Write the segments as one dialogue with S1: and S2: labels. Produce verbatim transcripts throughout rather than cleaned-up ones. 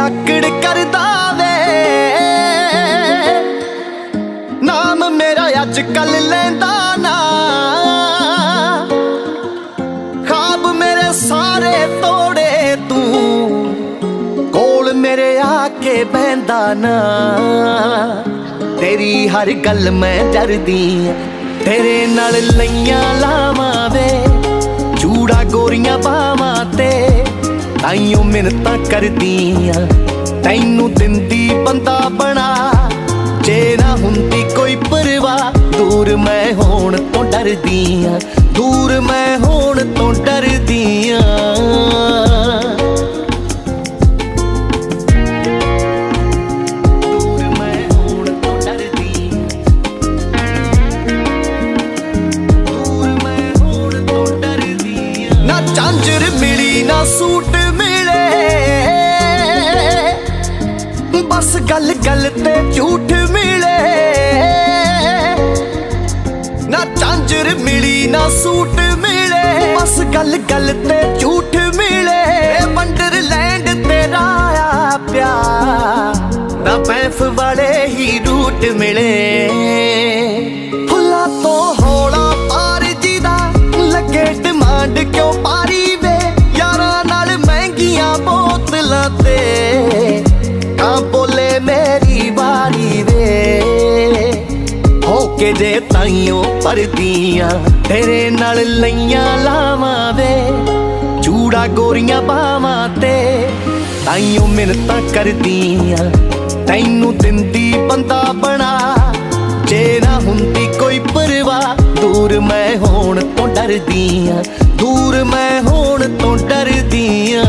S1: आकड़ करदा वे नाम मेरा अजकल लैंदा ना ख्वाब मेरे सारे तोड़े तू कोल मेरे आके बहंदा ना तेरी हर गल मैं डरदी तेरे नाल लइयां लावां वे चूड़ा गोरियां बावां ते ताइयों मिन्नतां करदियां तैनू दिंदी बंदा बना जे ना हुंदी कोई परवाह दूर मैं होण तो डरदियां दूर मैं होण तो डरदियां झांझर मिली ना सूट मिले बस गल गल ते झूठ मिले ना झांझर मिली ना सूट मिले बस गल गल ते झूठ मिले वंडरलैंड तेरा आ प्यार ना पैफ वाले ही रूट मिले फुल्ला तो हौला पार जीदा लगे डिमांड क्यों पारी वे यारा नाल महंगियां बोतलां ते कां बोले मेरी बारी वे होके जे ताइयों परदियां तेरे नाल लइयां लावां वे चूड़ा गोरियां बावां ते ताइयों मिन्नतां करदियां तैनू दिंदी बंदा बना जे ना हुंदी कोई परवाह दूर मैं होण तो डरदियां दूर मैं होण तो डरदियां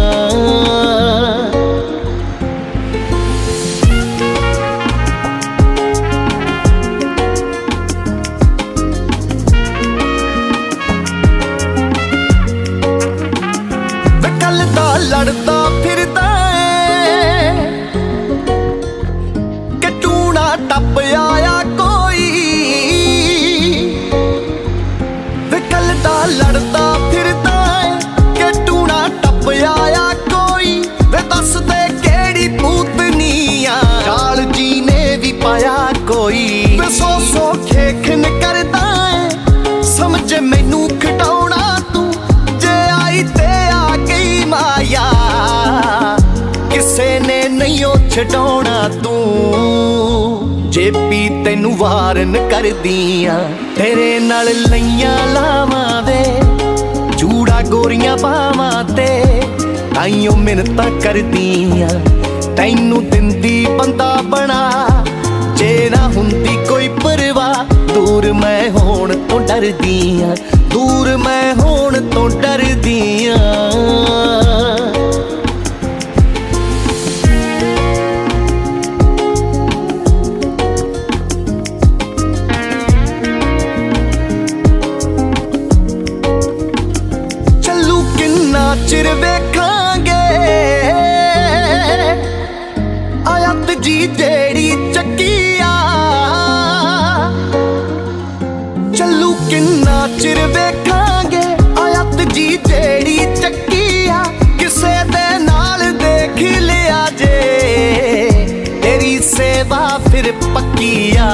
S1: वे कल दा लड़दा फिरदा कि टूना टप आया कोई वे कल दा लड़दा फिरदा कि टूना टप आया कोई वे दस दे केड़ी पूतनिया चाल जी ने भी पाया कोई वे सौ सौ खेखन करदा समझ मैनू खटाउणा तू जे आई ते आ गई माया किसे ने नहीं छडाउणा तू जे पी तैनू वारन करदियां तेरे नाल लइयां लावां वे चूड़ा गोरियां बावां ते ताइयों मिन्नतां करदियां तैनू दिंदी बंदा बना जे ना हुंदी कोई परवाह दूर मैं होण तो डरदियां दूर मैं होण तो डरदियां चिर वेखांगे आयत जी जेड़ी चक्किया चलू किन्ना चिर वेखांगे आयत जी जेड़ी चक्किया किसे दे नाल देख लिया जे तेरी सेवा फिर पक्किया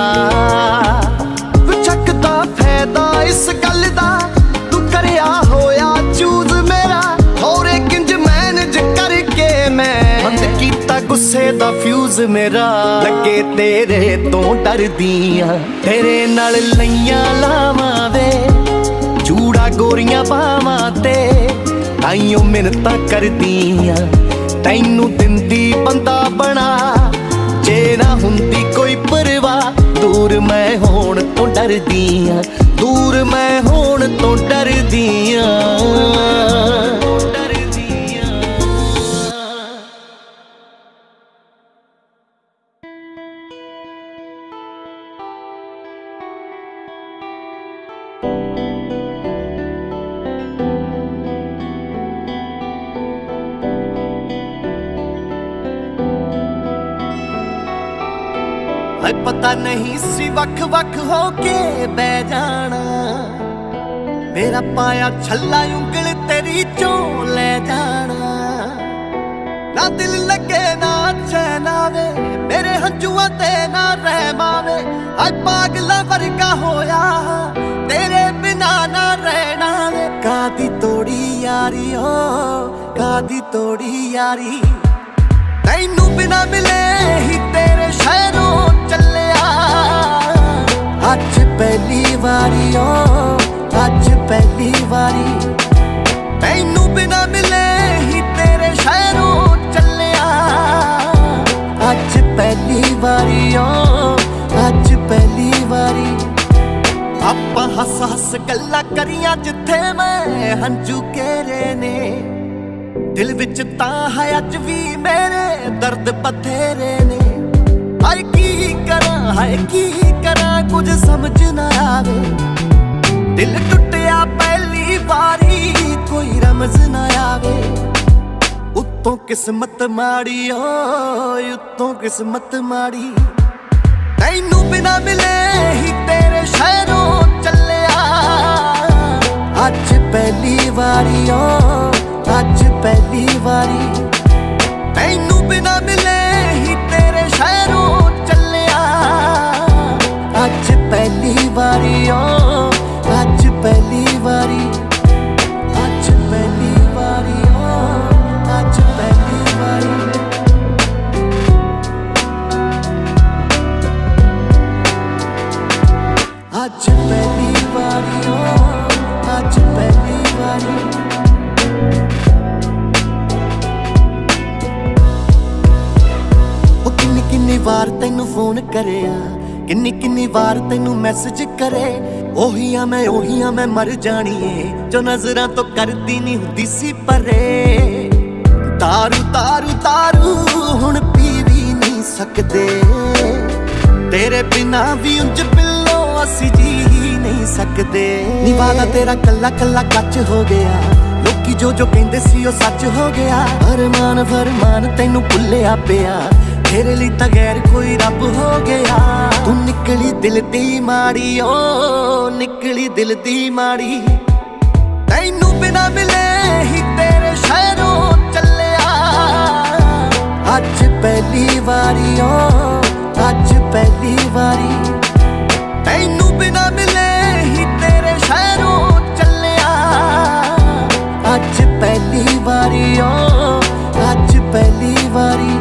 S1: चकदा फायदा इस गल दा तू करया होया चूज मेरा होरे किंज मैनेज करके मैं बंद कीता गुस्से दा फ्यूज मेरा लगे तेरे तो डरदियां तेरे नाल लइयां लावां वे चूड़ा गोरियां बावां ते ताइयों मिन्नतां करदियां तैनू दिंदी बंदा बना जे ना हुंदी कोई परवाह दूर मैं होण तो डरदियां दूर मैं होण तो डरदियां पता नहीं सी वख वख होके बह जाना मेरा पाया छल्ला उंगल तेरी चो ले जाना ना दिल लगे ना चैन आवे, मेरे हंजुआ ते ना रहम आवे। हाय पागला वर्गा होया तेरे बिना ना रहना वे। कादी तोड़ी यारी हो कादी तोड़ी यारी, तैनू बिना मिले ही तेरे शहरों चलिया। अज पहली वारी ओ अज पहली वारी, तैनू बिना मिले ही तेरे शहरों चलिया। अज पहली वारी ओ अज पहली वारी, आपां हस हस गल्लां करियां जिथे मैं हंजू घेरे ने। दिल विच तां है अज भी मेरे दर्द बथेरे ने। हाय की करां हाय की करां कुछ समझ ना आवे। दिल टुटिया पहली बारी कोई रमज ना आवे। उत्तों किस्मत माड़ी ओ उत्तों किस्मत माड़ी, तैनू बिना मिले ही तेरे शहरों चलिया। अज पहली वारी ओ अज पहली वारी, तैनू बिना मिले ही तेरे शहरों चलिया। अज पहली वारी ओ अज पहली वारी, अज पहली वारी ओ अज पहली वारी। अज पहली वारी ओ अज पहली वारी। किन्नी किन्नी वार तैनू फोन करेया, किन्नी किन्नी वार तैनू मैसेज करे। ओहिया मैं ओहिया मैं मर जानिए जो नजरां तो करदी नहीं हुंदी सी परे। तारू तारू तारू हुण पी भी नहीं सकदे, तेरे बिना भी उंज पिल्लो असी जी ही नहीं सकदे। निवादा तेरा कल्ला कल्ला कच हो गया, लोकी जो जो कहंदे सी ओ सच हो गया। अरमान फरमान तैनू भुल्लिया पिया, तेरे लिए तां गैर कोई रब हो गया। तू निकली दिल दी माड़ी ओ निकली दिल दी माड़ी, तैनू बिना मिले ही तेरे शहरों चलिया। अज पहली वारी ओ अज पहली वारी, तैनू बिना मिले ही तेरे शहरों चलिया। अज पहली वारी ओ अज पहली वारी।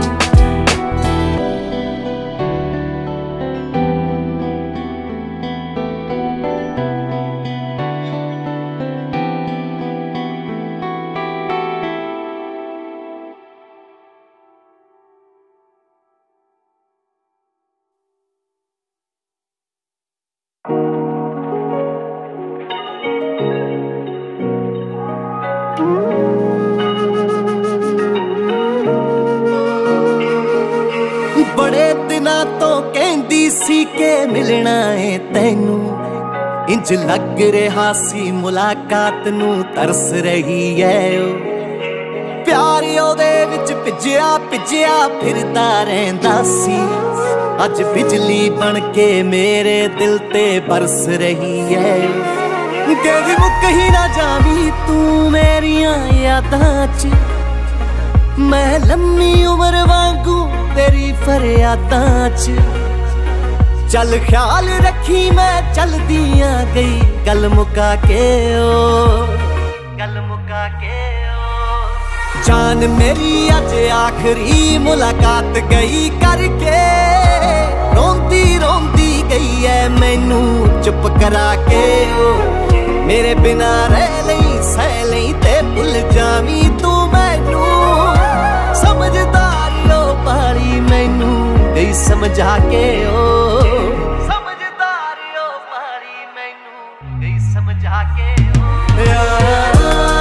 S1: बड़े दिनां तो कहंदी सी के मिलना है तैनू, इंज लग रहा सी मुलाकात नू तरस रही है। प्यार ओदे विच भिजिया भिजिया फिरदा रहिंदा सी, अज बिजली बन के मेरे दिल ते बरस रही है। कभी मुक ही ना जावी तू मेरियां यादां च, मैं लम्मी उम्र वांगू तेरी फरियादां च। चल ख्याल रखी मैं चलदियां गई गल मुका के ओ गल मुका के ओ। जान मेरी अज आखिरी मुलाकात गई करके, रोंदी रोंदी गई है मैनू चुप करा के ओ। मेरे बिना रह लई सह लई ते भुल जावी तू मैनू, समझदारियों पाली मैनू गई समझा के ओ। समझदारियों पाली मैनू गई समझा के ओ।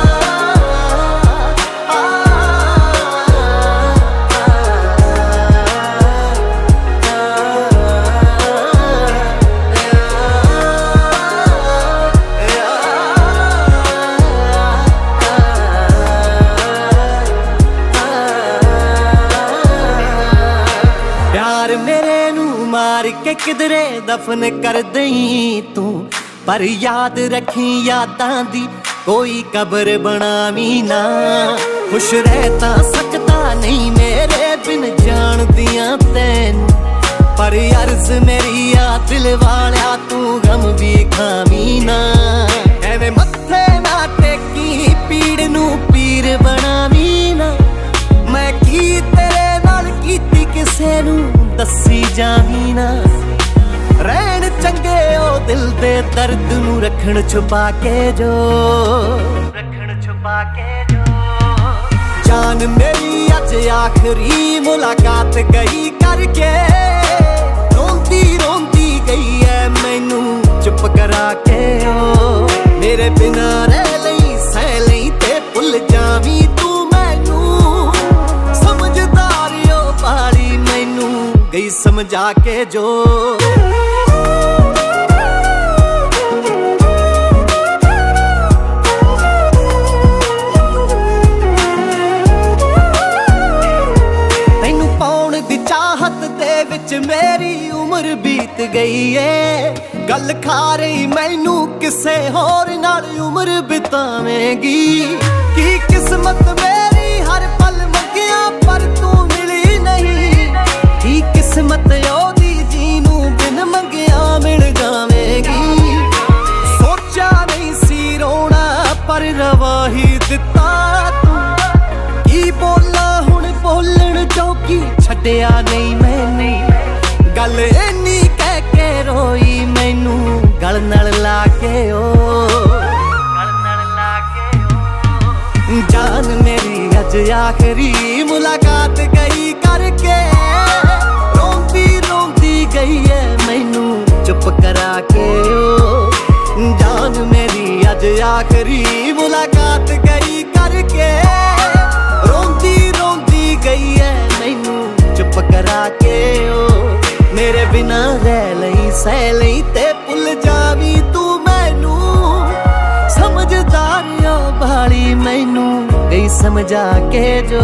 S1: के किधरे दफन कर दई तू, पर याद रखी यादां दी कोई कब्र बनावी ना। खुश रहता सकता नहीं मेरे बिन जान दियां तैनू, पर अर्ज मेरी आ दिल वालिया तू गम भी खावी ना। एवें मत्थे ना टेकी पीड़ नू पीर बनावी ना, मैं की तेरे नाल कीती किसे नू दसी जावी ना। रहन चंगे ओ दिल दे दर्द नू रखण छुपा के जो, रखण छुपा के जो। जान मेरी अज आखिरी मुलाकात गई करके, रोंदी रोंदी गई है मैनू चुप करा के ओ। मेरे बिना रह लई सह लई ते भुल जावी तू मैनू, समझदारियों पाली मैनू गई समझा के जो। मेरी उम्र बीत गई है, गल खा रही मैनू किसे होर नाल उम्र बितावेंगी। की किस्मत मेरी हर पल मंगिया पर तू मिली नहीं, की किस्मत ओदी जीनू बिन मंगिया मिल जावेंगी। सोचा नहीं सी रोना पर रवा ही दिता तू, की बोला हुण बोलण चौकी छड्डिया नहीं मैंने। गल इन्नी कह के रोई मैनू गल नाल ला के ओ, गल नाल ला के ओ। जान मेरी अज आखिरी मुलाकात गई करके, रोंदी रोंदी गई है मैनू चुप करा के ओ। जान मेरी अज आखिरी मुलाकात गई करके, रोंदी रोंदी गई है मैनू चुप करा के ओ। मेरे बिना रह लई सह लई ते भुल जावी तू मैनू, समझदारियों भाली मैनू गई समझा के जो।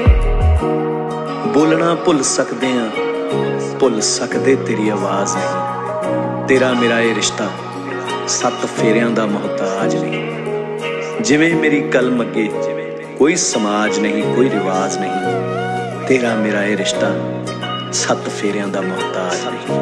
S2: बोलना भुल सकदे आ भुल सकदे तेरी आवाज़ नहीं, तेरा मेरा ये रिश्ता सत्त फेरियां दा मोहताज नहीं। जिवें मेरी कलम अगे कोई समाज नहीं कोई रिवाज नहीं, तेरा मेरा ये रिश्ता सत्त फेरियां दा मोहताज नहीं।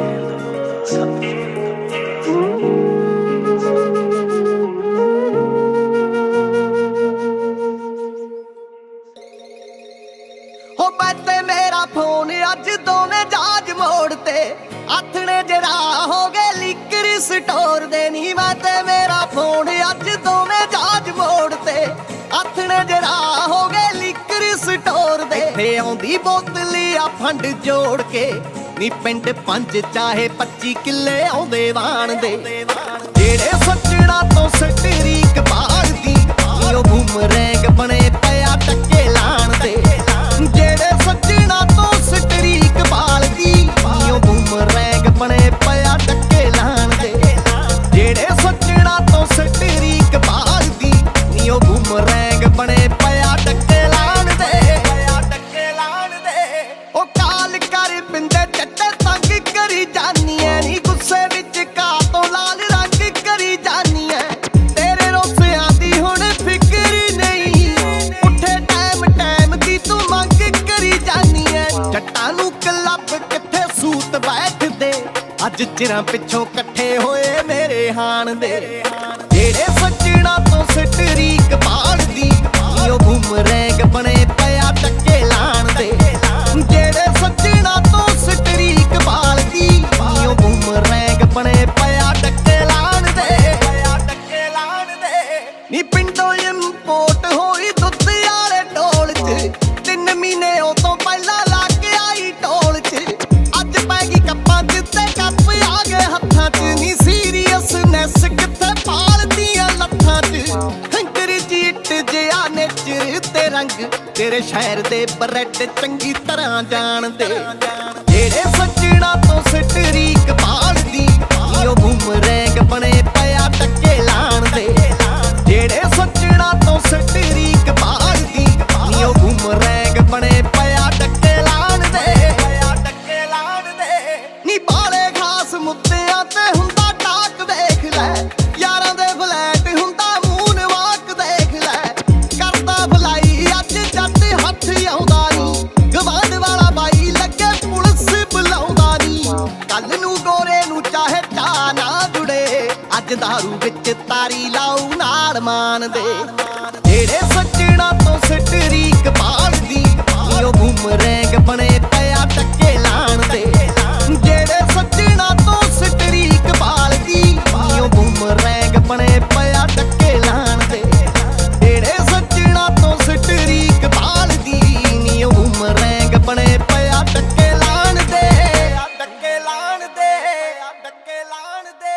S1: हो बैठे मेरा फोन अज दोने जहाज मोड़ ते, आथने जरा हो गए लिकर स्टोर दे। नी बैठे मेरा फोन अज दोने जहाज मोड़ ते, आथने जरा हो गए लिकर स्टोर दे। थे आउंदी बोतली आ फंड जोड़ के, नी पिंड पंज चाहे पच्ची किले आउंदे वाण दे। जेड़े सच्चना तो सटरीक बाड़ दी, ओ बूमरैंग बने पिया टक्के लाण दे। जेड़े सच्चना तो सटरीक बाड़ दी, ओ बूमरैंग बने पिया टक्के लाण दे। जेड़े सच्चना तो सटरीक बाड़ दी, ओ बूमरैंग बने पिया टक्के लाण दे। ओ काल कर पिंदे चट्टे तंग करी जानी है, नी गुस्से विच कातों लाल रंग करी जानी है। तेरे रोसियां दी हुण फिक्र नहीं, उठे टाइम टाइम दी तू मंग करी जानी है। जट्टां नू क्लब किथे सूत बैठदे, अज चिरां पिछों कट्ठे होए मेरे हाण दे। जेड़े सच्चना तो सटरीक बालदी, ओ बूमरैंग बने पिया टक्के लाण दे। जेड़े सच्चना तो सटरीक बालदी, ओ बूमरैंग बने पिया टक्के लाण दे। नी पिंडों इंपोर्ट होई दुध आले ढोल च, तीन महीने ओ तो पहला ला के आई ढोल च। अज पै गई कप्पां च ते कप आ गए हत्थां च, नी सीरियसनैस किथे पालदियां लत्थां च। अंग्रेजी इट जिहा नेचर ते रंग, तेरे शहर दे ब्रेड चंगी तरह जान दे। जेड़े सच्चना तो सटरीक बालदी, ओ बूमरैंग बने पिया टक्के लाण दे। जेड़े सच्चना तो सटरीक बालदी, ओ बूमरैंग बने पिया टक्के लाण दे। नी बाले खास मुद्दियां ते हुंदा टाक देख लै, यारां दे फ्लैट हुंदा मून वाक देख लै। करदा भलाई अज जट हथ आउंदा नी, यारी लाऊ नाल मान दे जेड़े सजना तो सटरीक पाल दी ओ बूमरैंग बने पया टक्के लाण दे जेड़े सजना तो सटरीक पाल दी ओ बूमरैंग बने पया टक्के लाण दे जेड़े सजना तो सटरीक पाल दी ओ बूमरैंग बने पया टक्के लाण दे टक्के लाण दे टक्के लाण दे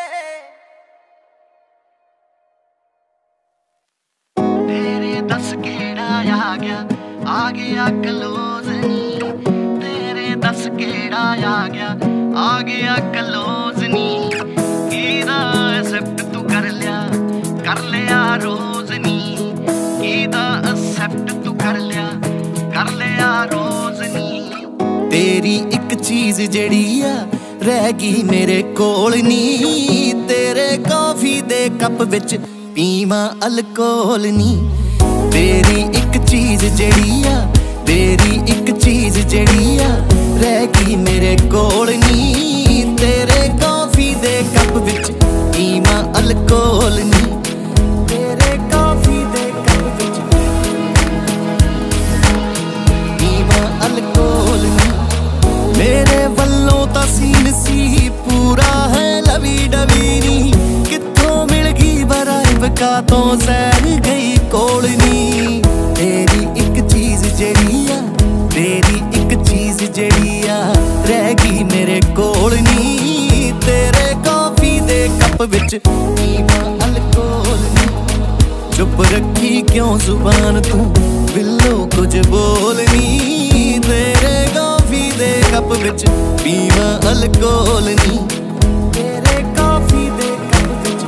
S1: तेरे दस केड़ा आ गया आ गया क्लोज नी तेरे दस केड़ा आ गया आ गया क्लोज नी कीदा एक्सेप्ट तू कर लिया कर लिया रोज नी कीदा एक्सेप्ट तू कर लिया कर लिया रोज नी तेरी एक चीज जेड़ी आ रह गई मेरे कोल नी तेरे कॉफी दे कप विच पीवा अल्कोहल नी तेरी एक चीज जेड़ी आ तेरी एक चीज जेड़ी आ रह गई मेरे कोल नी तेरे कॉफी दे कप विच पीवा अल्कोहल नी तेरे कॉफी दे कप विच पीवा अल्कोहल नी मेरे वल्लों तां सीन सी पूरा है लवी डवी नी कित्थों मिल गई वराइब का तो सैर गई कोल नी तेरी एक चीज जेड़ी आ तेरी एक चीज जेड़ी आ रह गई मेरे कोल नी तेरे कॉफी दे कप विच पीवा अल्कोहल नी चुप रखी क्यों जुबान तू बिल्लो कुछ बोल नी तेरे कॉफी दे कप विच पीवा अल्कोहल नी तेरे कॉफी दे कप विच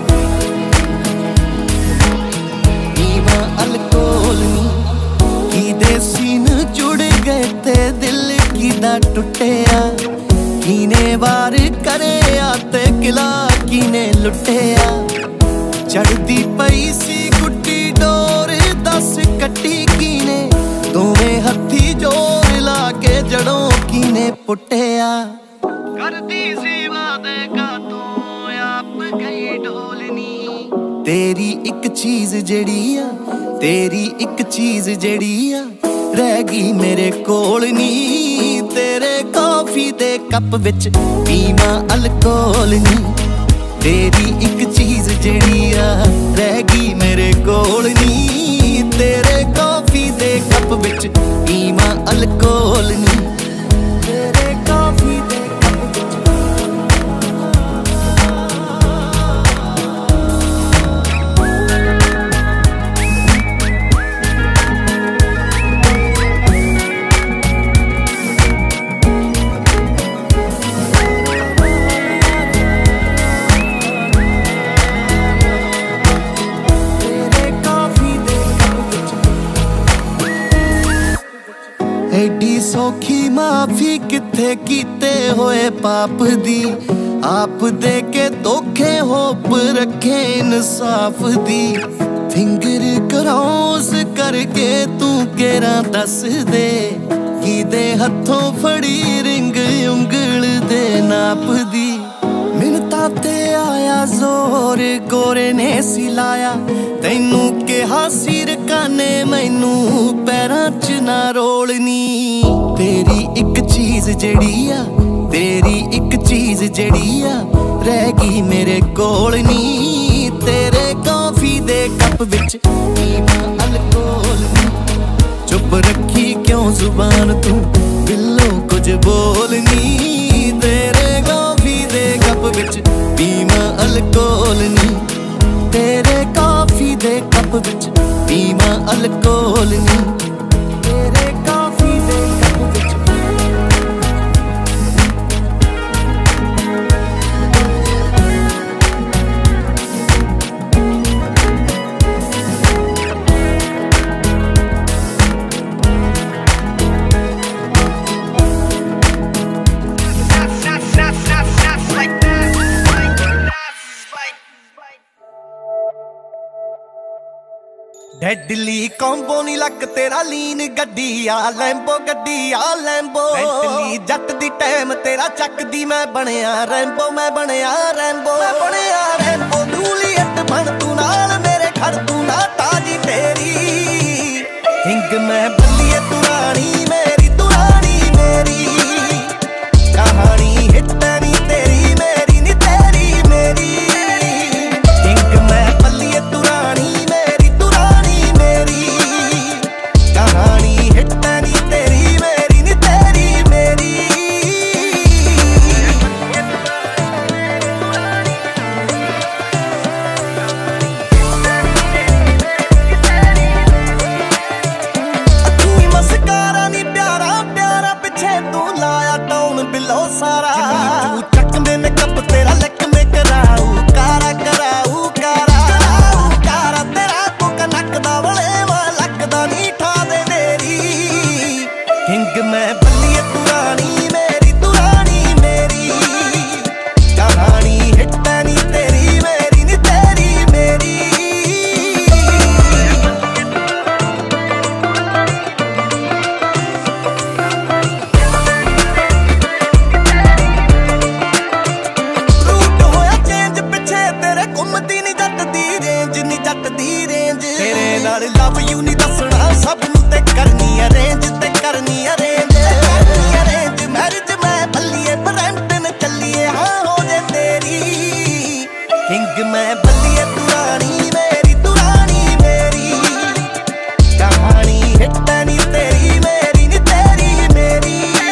S1: पीवा अल्कोहल नी कीदे सीन जुड़ गए ते दिल कीदा टुटिया कीने वार करे ते किला कीने लुटिया चढ़दी पई सी गुड्डी डोर दस कट्टी कीने दोवें हत्थी जोर ला के जड़ों कीने पुटिया करदी सी वादे का तो आप गई ढोलनी तेरी एक चीज जेड़ी आ तेरी एक चीज जेड़ी आ रह गई मेरे कोल नी तेरे कॉफी दे कप विच पीवा अल्कोहल नी तेरी एक चीज जेड़ी आ रह गई मेरे कोल नी तेरे कॉफी दे कप विच पीवा अल्कोहल नी तेरे कॉफी दे कप विच एडी सौखी माफी किथे कीते होए पाप दी आप दे के धोखे होप रखे इंसाफ दी फिंगर क्रॉस करके तू केरा दस दे कीदे हथों फड़ी रिंग उंगल दे नाप दी मिन्नतां ते आया जोर गोरे ने सिलाया तैनू कहा सिर काने मैनू पैरां च ना रोलनी तेरी एक चीज जेड़ी आ तेरी एक चीज जेड़ी आ रह गई मेरे कोल नी तेरे कॉफी दे कप विच पीवा अल्कोहल नी चुप रखी क्यों जुबान तू बिल्लो कुछ बोलनी तेरे कॉफी दे कप विच पीवा अल्कोहल नी तेरे कॉफी दे कप विच पीवा अल्कोहल नी तेरे कॉफी दे कप विच डेडली कॉम्बो नी लक तेरा लीन गड्डी आ लैंबो गड्डी आ लैंबो डेडली जट दी टाइम तेरा चक दी मैं बनया रैंबो मैं बनया रैंबो मैं बनया रैंबो जूलियट बन तू ना जट दी रेंज तेरे नाल लव यू नहीं दसना सब नू ते करनी अरेंज ते करनी अरेंज अरेंज मैरिज मैं बल्लिए ब्रैम्पटन चलिए हाँ हो जे तेरी किंग मैं बल्लिए दुरानी मेरी दुरानी मेरी कहानी हिट नहीं तेरी मेरी नी तेरी मेरी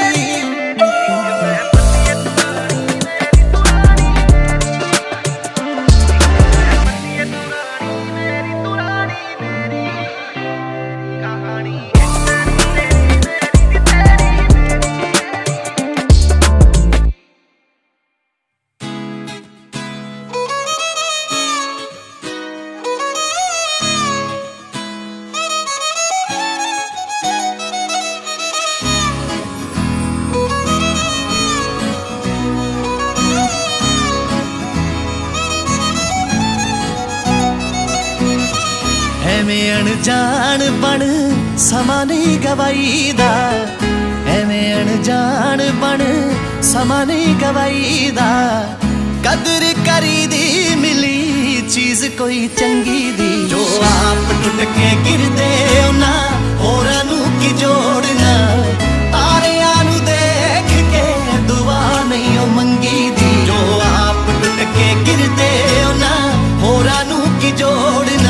S1: ਐਵੇਂ ਅਣਜਾਣ ਬਣ ਸਮਾਂ ਨਹੀਂ ਗਵਾਈਦਾ ਐਵੇਂ ਅਣਜਾਣ ਬਣ ਸਮਾਂ ਨਹੀਂ ਗਵਾਈਦਾ ਕਦਰ ਕਰੀਦੀ ਮਿਲੀ ਚੀਜ਼ ਕੋਈ ਚੰਗੀ ਦੀ ਜੋ ਆਪ ਟੁੱਟ ਕੇ ਗਿਰਦੇ ਉਹਨਾਂ ਹੋਰਾਂ ਨੂੰ ਕੀ ਜੋੜਨਾ ਤਾਰਿਆਂ ਨੂੰ ਦੇਖ ਕੇ ਦੁਆ ਨਹੀਂ ਉਹ ਮੰਗੀ ਦੀ ਜੋ ਆਪ ਟੁੱਟ ਕੇ ਗਿਰਦੇ ਉਹਨਾਂ ਹੋਰਾਂ ਨੂੰ ਕੀ ਜੋੜਨਾ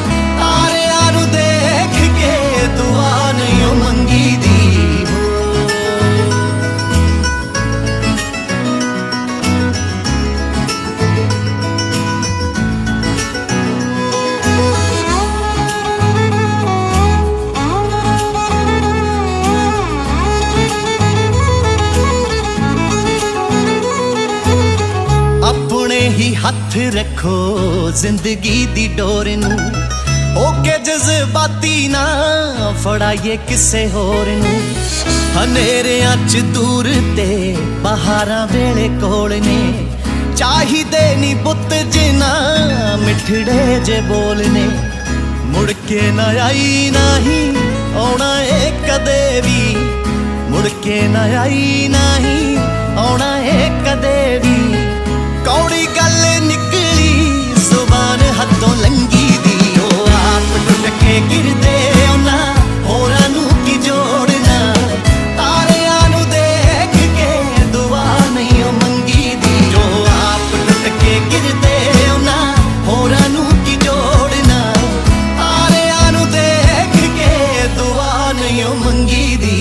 S1: ही हथ रखो जिंदगी दी डोर नू ओके जज्बाती ना फड़ाइए किसे होर नू हनेरियां च दूर ते बहारां वेले कोल ने चाहिदे नी बुत जिना मिठड़े जे बोलने मुड़ के ना आई नाही आउणा ए कदे भी मुड़ के ना आई नाही आउणा ए कदे भी कौड़ी गल निकली जुबान हथों लंगी दी ओ आप टुट के गिरदे उन्हां होरां नू की जोड़ना तारियां नू देख के दुआ नहीं ओ मंगी दी जो आप टुट के गिरदे उन्हां होरां नू की जोड़ना तारियां नू देख के दुआ नहीं ओ मंगी दी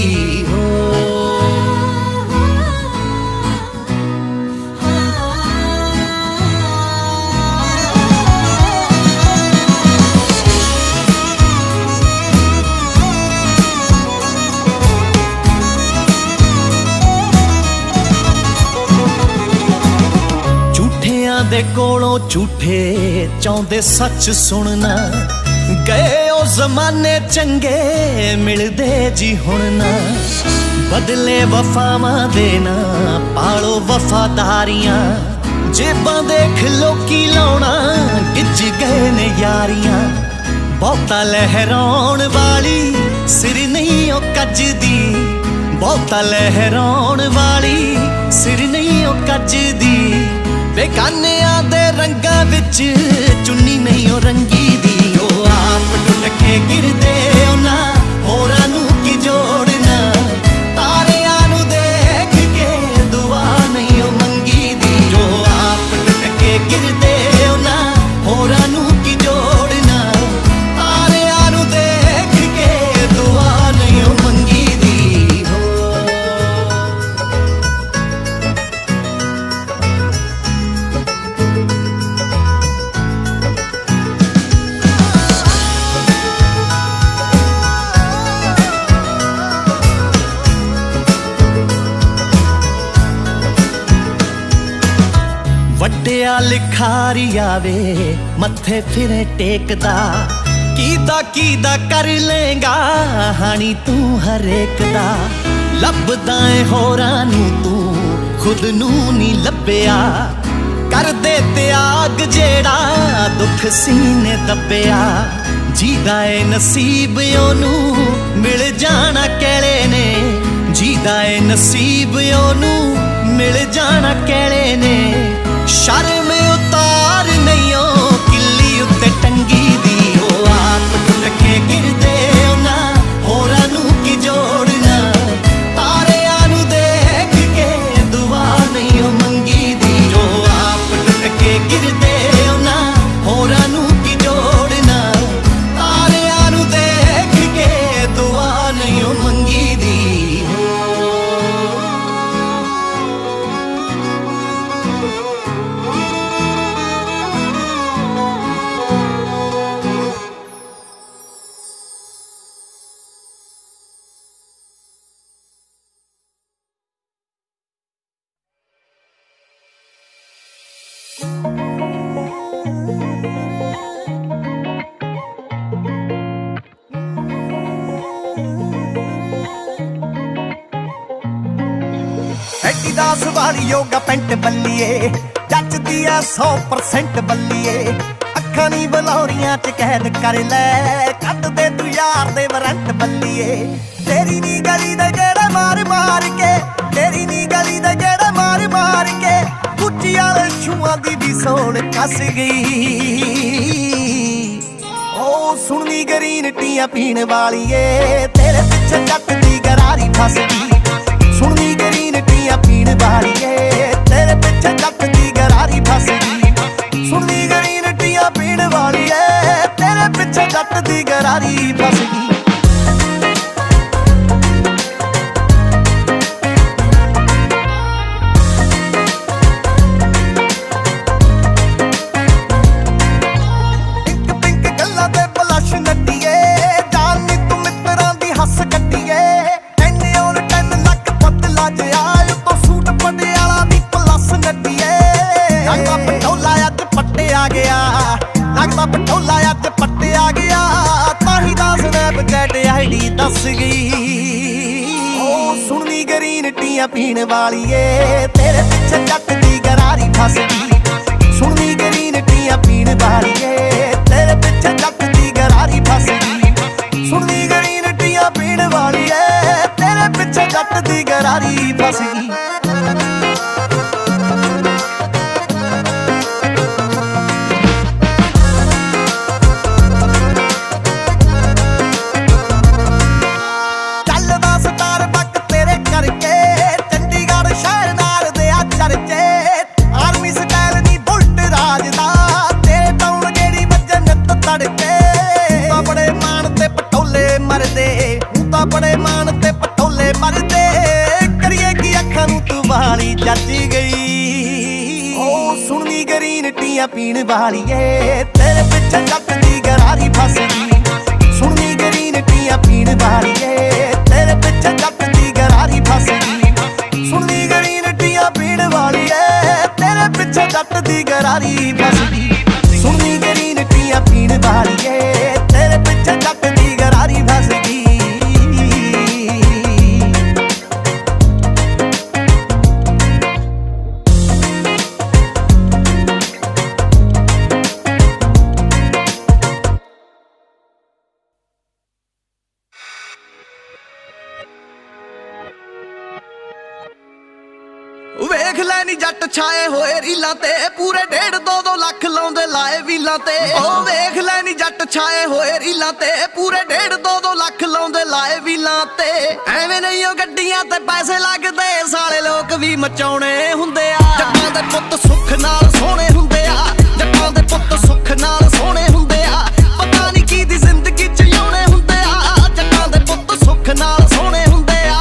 S1: दे कोलों झूठे चाहते सच सुनना गए ओ जमाने चंगे मिलदे जी हुण ना बदले वफावां देना पालो वफादारियां जेबां देख लोकी लाउणा गिज गए ने यारियां बहुता लहराउण वाली सिर नहीं ओ कजदी बहुता लहराउण वाली सिर नहीं ओ कजदी बेगानियां दे रंगां विच चुन्नी नहीं ओ रंगी दी ओ आप टुट के गिरदे उन्हां होरां नू की जोड़ना तारियां नू देख के दुआ नहीं ओ मंगी दी जो आप टुट के गिरदे उन्हां होरां नू की जोड़ना तारियां नू देख के दुआ नहीं ओ मंगी दी वड्डिया लिखारी आवे मत्थे फिरे टेकदा कीदा कीदा कर लेगा हानी तू हरेक दा लभदा है होरां नू तू खुद नू नी लभ्या कर दे त्याग जेड़ा दुख सीने दब्बिया जीदा है नसीब ओनू मिल जाना कहले ने जीदा है नसीब ओनू मिल जाना कहले ने शर्म उतार नहीं ओ किली उत्ते टंगी दी ताही दास वाली योगा पेंट बल्लीए जचदी है सौ परसेंट बल्लीए अखां नी बलौरियां च कैद कर लै कट दे तू यार दे वारंट बल्लीए तेरी नी गली दे गेड़े मार मार के तेरी नी गली दे गेड़े मार मार के गुच्ची वाले छुआं दी भी सोन कस गई ओ सुननी ग्रीन टियां पीण वालीए तेरे पिछे जट दी गरारी फस गई सुननी ग्रीन टियां पीण वालीए तेरे पिछे जट दी गरारी फस गई सुननी ग्रीन टियां पीण वालीए तेरे पिछे जट दी गरारी फस गई पटोला अज पट्टे आ गया ताही दा स्नैपचैट आईडी दस गई ओ सुननी ग्रीन टियां पीण वालीए तेरे पिछे जट दी गरारी फस गई सुननी ग्रीन टियां पीण वालीए तेरे पिछे जट दी गरारी फस गई सुननी ग्रीन टियां पीण वालीए तेरे पिछे जट दी गरारी फस गई बड़े मान ते पटोले मरदे करिए की अखां नूं तू वाली जच गई ओ सुननी ग्रीन टियां पीण वालीए तेरे पिछे जट दी गरारी फस गई सुननी ग्रीन टियां पीण वालीए तेरे पिछे जट दी गरारी फस गई सुननी ग्रीन टियां पीण वालीए तेरे पिछे जट दी गरारी फस गई सुननी ग्रीन टियां पीण वालीए तेरे पिछे जट दी गरारी फस गई वेख लैनी जट छाए होए रीलां ते पूरे डेढ़ दो दो लख लाउंदे लाए वीलां ते ओ वेख लैनी जट छाए होए रीलां ते पूरे डेढ़ दो दो लख लाउंदे लाए वीलां ते एवें नहीं ओ गड्डियां ते पैसे लगदे साले लोक भी मचाउणे हुंदे आ जट्टां दे पुੱਤ सुख नाल सोहणे हुंदे आ जट्टां दे पुੱਤ सुख नाल सोहणे हुंदे आ पता नहीं की दी जिंदगी च आउणे हुंदे आ जट्टां दे पुੱਤ सुख नाल सोहणे हुंदे आ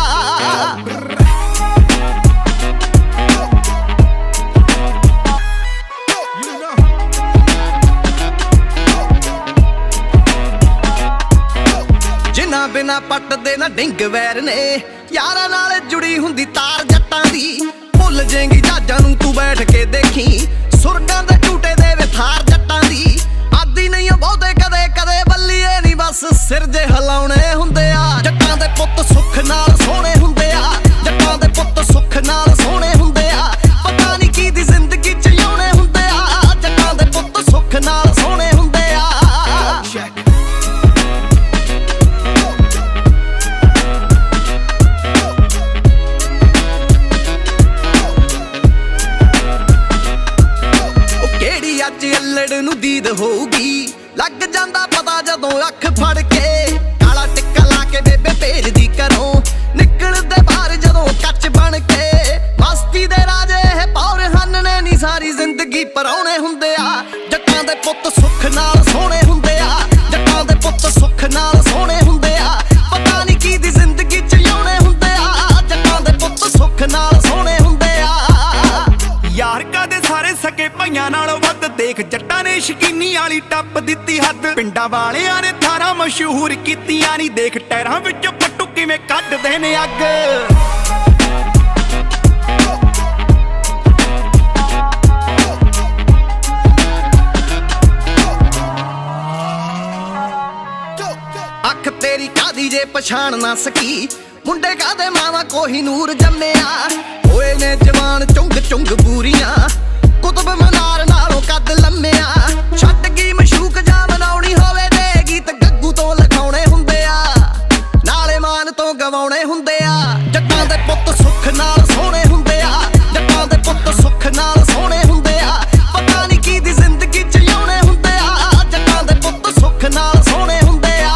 S1: बिना पट दे ना डिंग वैर ने यारा नाल जुड़ी हुंदी तार जट्टां दी भुल जेंगी जहाजां नूं तू बैठ के देखी सुरगां दे झूटे दे वे थार जट्टां दी आदी नहीं बहुते कदे कदे बल्लीए नहीं बस सिर जे हिलाउणे हुंदे आ जट्टां दे पुੱਤ सुख नाल सोहणे हुंदे आ जट्टां दे पुੱਤ सुख नाल सोहणे हुंदे आ पता नहीं की दी जिंदगी च आउणे हुंदे आ जट्टां दे पुੱਤ सुख नाल सोहणे हुंदे आ अल्लड़ नूं दीद होऊगी लग जांदा पता जदों अख फड़ के काला टिक्का ला के बेबे भेजदी घरों निकलदे बाहर जदों कच बन के मस्ती दे राजे है पौर हन्ने नी सारी जिंदगी परौणे हुंदे आ जट्टां दे पुੱਤ सुख नाल सोहणे हुंदे आ जट्टां दे पुੱਤ सुख नाल सोहणे हुंदे आ पता नहीं की दी जिंदगी च आउणे हुंदे आ जट्टां दे पुੱਤ सुख नाल सोहणे हुंदे आ यार कदे सारे सके भाइयां नालों वध देख जट्टां ने शकीनी वाली टप दित्ती हद पिंडां वालियां ने थारां मशहूर कीतियां नी देख टैरां विचों पट्टू किवें कढदे ने अग अख तेरी कादी जे पछाण ना सकी मुंडे कादे मावा कोही नूर जम्मिया होए ने जवान चुंग चुंग बूरियां कुतुब मीनार नालों कद लम्मिया छट गई मशूक जा मनाउणी होवे दे गीत गग्गू तो लिखाउणे हुंदे आ नाले मान तो गवाउणे हुंदे आ जट्टां दे पुੱਤ सुख नाल सोहणे हुंदे आ जट्टां दे पुੱਤ सुख नाल सोहणे हुंदे आ पता नहीं की दी जिंदगी च जिउणे हुंदे आ जट्टां दे पुੱਤ सुख नाल सोहणे हुंदे आ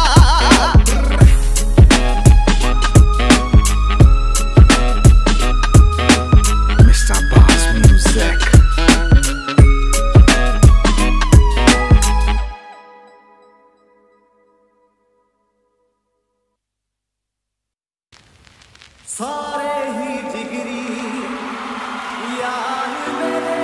S1: सारे ही जिगरी यार मेरे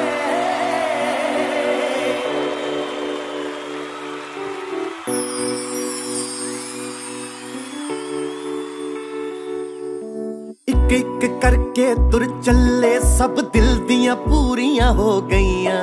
S1: एक एक करके तुर चले सब दिल दियां पूरियां हो गईयां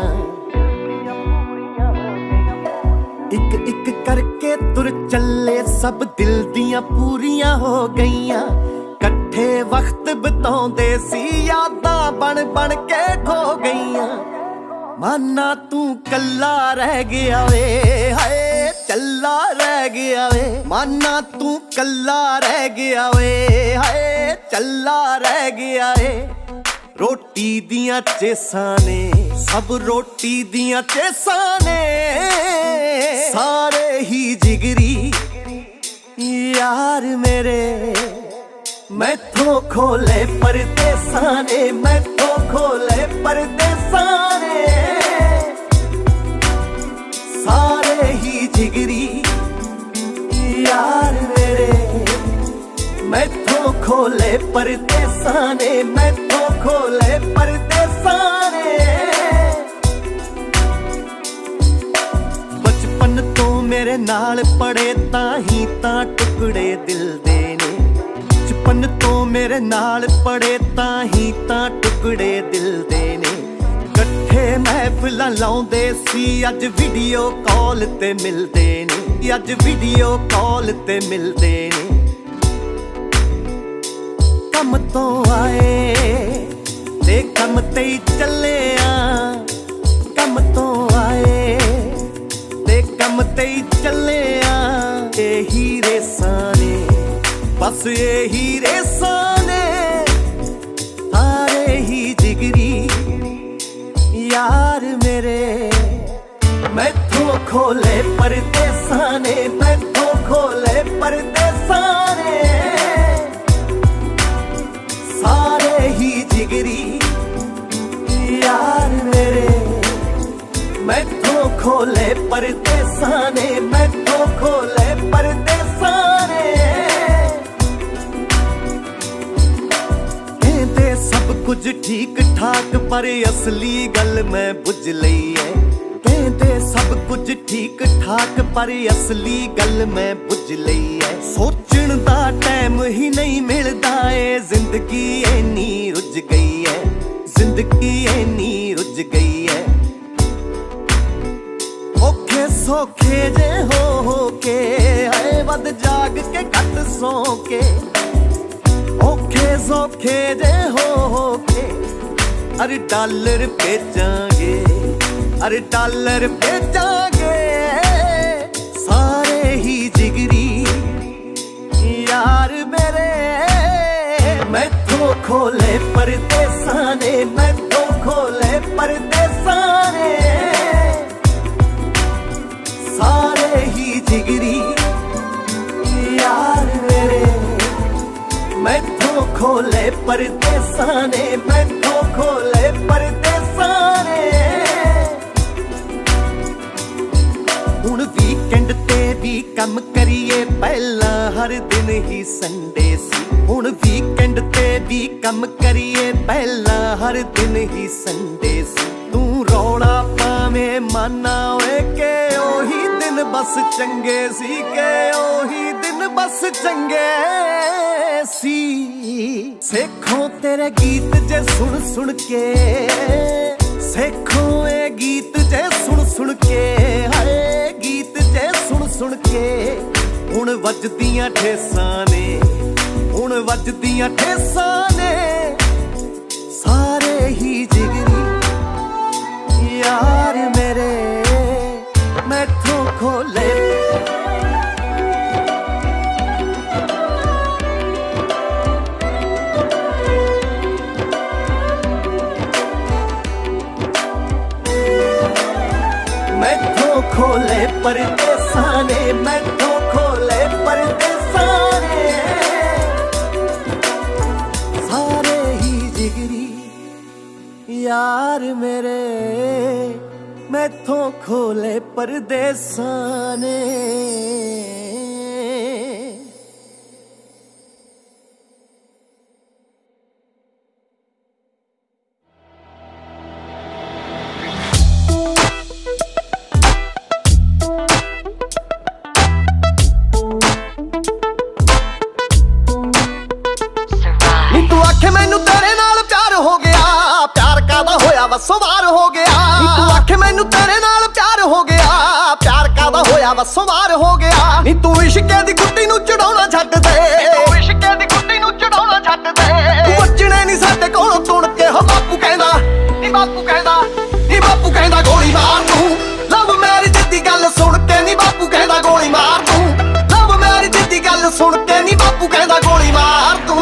S1: एक एक करके तुर चले सब दिल दियां पूरियां हो गईयां कट्ठे वक्त बिताउंदे सी यादां बन बन के खो गईयां माना तू कल्ला रह गया वे हाय चल्ला रह गया वे माना तू कल्ला रह गया वे हाय चल्ला रह गया वे रोटी दियां चेसां ने सब रोटी दियां चेसां ने सारे ही जिगरी यार मेरे मैथों खोले परदेसां ने मैथों खोले परदेसां ने सारे ही जिगरी यार मेरे मैथों खोले परदेसां ने मैथों खोले परदेसां ने बचपन तो मेरे नाल पड़े ताही तां टुकड़े दिल दे ने बचपन तो मेरे नाल पड़े ताही तां टुकड़े दिल दे ने कट्ठे महफिलां लाउंदे सी अज वीडियो कॉल ते मिलदे ने अज वीडियो कॉल ते मिलदे ने कम तो आए ते कम ते ही चले आ कम तो आए ते कम ते ही चले आ यही रेसां ने बस यही रेसां ने सारे ही जिगरी यार मेरे मैथों खोले परदेसां ने मैथों खोले परदेसां ने सारे ही जिगरी यार मेरे मैथों खोले परदेसां ने मैथों खोले परदेसां ने सब कुछ ठीक ठाक पर असली गल मैं बुझ लई है कहते सब कुछ ठीक ठाक पर असली गल मैं बुझ लई है सोचण दा टाइम ही नहीं मिलदा है जिंदगी इन्नी रुझ गई है जिंदगी इन्नी रुझ गई है औखे सौखे जे हो हो के आए वध जाग के घट सो के औखे सौखे जे हो हो के अरे डॉलर बेचांगे अरे डॉलर बेचांगे सारे ही जिगरी यार मेरे मैथों खोले परदेसां ने मैथों खोले परदेसां ने सारे ही जिगरी यार मेरे मैथों खोले परदेसां ने मैथों खोले परदेसां ने हुण वीकेंड ते भी कम करिए पहला हर दिन ही संडे सी हुण वीकेंड ते भी कम करिए पहला हर दिन ही संडे सी तू रौला पावें माना होए के ओही दिन बस चंगे सी के ओही दिन बस चंगे सी सेखों तेरे गीत जे सुन सुन के सेखों ए गीत जे सुन सुन के हाय गीत जे सुन सुन के हुण वजदियां ठेसां ने हुण वजदियां ठेसां ने ही जिगरी यार मेरे मैथों खोले। मैथों खोले परदेसां ने, मैथों खोले परदेसां ने, सारे ही जिगरी यार मेरे मैथों खोले परदेसां ने। मैनू तेरे नाल प्यार हो गया, प्यार कादा होया वसों वार हो गया। तू आखे मैनू तेरे नाल प्यार हो गया, प्यार कादा होया वसों वार हो गया। नी तू इश्के दी गुड्डी नू चढ़ाउणा छड्ड दे, तू इश्के दी गुड्डी नू चढ़ाउणा छड्ड दे। तू बचने नहीं साडे कोलों सुण के हो बापू कहंदा, नी बापू कहंदा, नी बापू कहंदा गोली मार तू। लव मैरिज दी गल सुण के नी बापू कहंदा गोली मार तू। लव मैरिज दी गल सुण के नी बापू कहंदा गोली मार तू।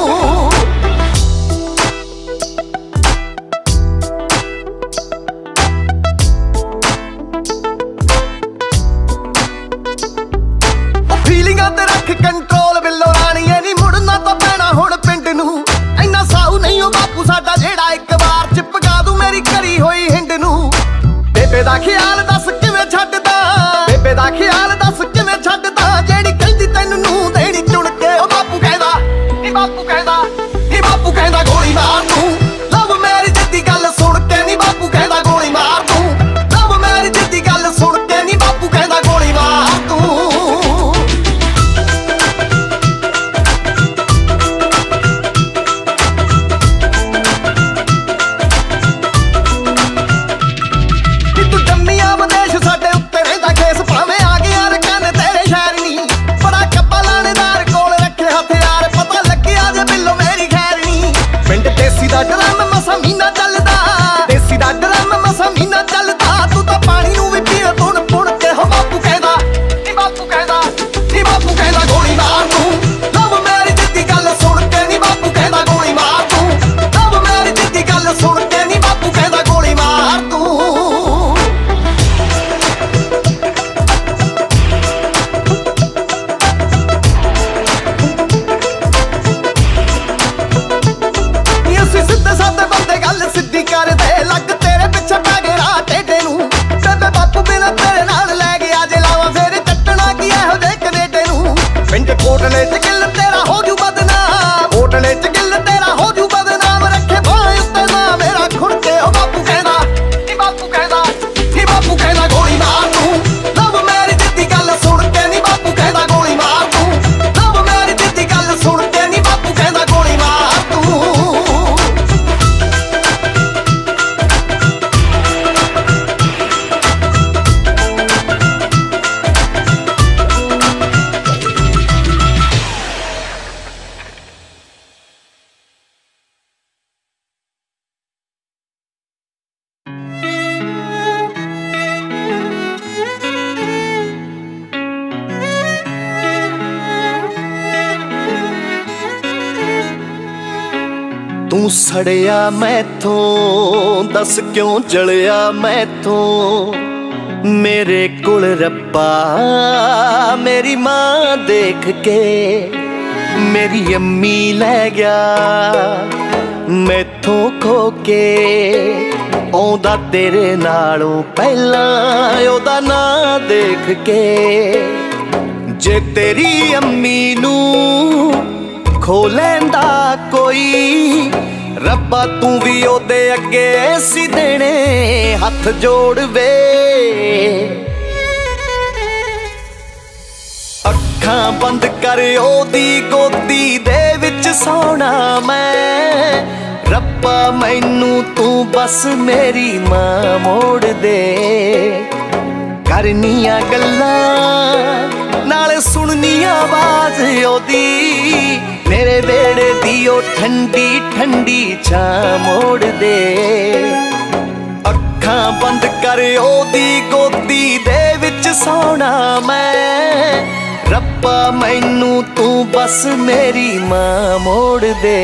S1: फीलिंगां ते रख कंट्रोल बिल्लो राणीए, नी मुड़ना तां पैना हुण पिंड नू। इन्ना साऊ नहीं हो बापू साडा जेड़ा एक बार चिपका दू मेरी करी होई हिंड नू। बेबे दा ख्याल दस किवें छड्डदा, बेबे दा ख्याल दस किवें छड्डदा, जेड़ी कहंदी तैनू नूं देणी चुण के। ओ बापू कहंदा, नी बापू कहंदा, नी बापू कहंदा गोली मार तू। लव मैरिज दी गल सुण के नी बापू कहंदा गोली मार तू। लव मैरिज दी गल सुण के नी बापू कहंदा गोली मार तू। देसी दा ड्रम मसा मीना चलदा, देसी दा ड्रम मसा मीना चलदा। तू तां पानी नूं वी पीण पुण पुण के। हो बापू कहंदा, नी बापू कहंदा, नी बापू कहंदा गोली मार तू। लव मैरिज दी गल सुण के नी बापू कहंदा गोली मार तू। लव मैरिज दी गल सुण के नी बापू कहंदा गोली मार तू। सिद्धे साधे बंदे गल सिद्धी कर दे, लग तेरे पिछे पै गए राह टेढ़े नू। बेबे बापू बिना तेरे नाल लै गया जे लावा फेर चट्टना की इहो जे कनेडे नू। पिंड कोटले च गिल तेरा हो जू बदनाम, कोटले च गिल तेरा हो जू बदनाम। रखे बाएं उत्ते ना मेरा खुड़ के। ओ बापू कहंदा, नी बापू कहंदा, नी बापू कहंदा गोली मार तू। लव मैरिज दी गल सुण के नी बापू कहंदा गोली मार तू। लव मैरिज दी गल सुण के नी बापू कहंदा गोली मार तू। तू सड़िया मैथों दस क्यों जलिया मैथों। मेरे कुल रब्बा मेरी माँ देख के मेरी अम्मी ले गया मैथों खो के। औंदा तेरे नालों पहला ओदा ना देख के। जे तेरी अम्मी नू खो लैंदा कोई, रब्बा तू भी ओदे अगे सी देने हथ जोड़ वे। अखां बंद कर ओदी गोदी दे विच सोना मैं। रब्बा मैनू तू बस मेरी मां मोड़ दे। करनियां गल्लां नाले सुननी आवाज ओदी, मेरे बेड़े दी ओ ओ ठंडी ठंडी छां मोड़ दे। अखां बंद कर ओदी गोदी दे विच सोना मैं, रब्बा मैनू तू बस मेरी मां मोड़ दे।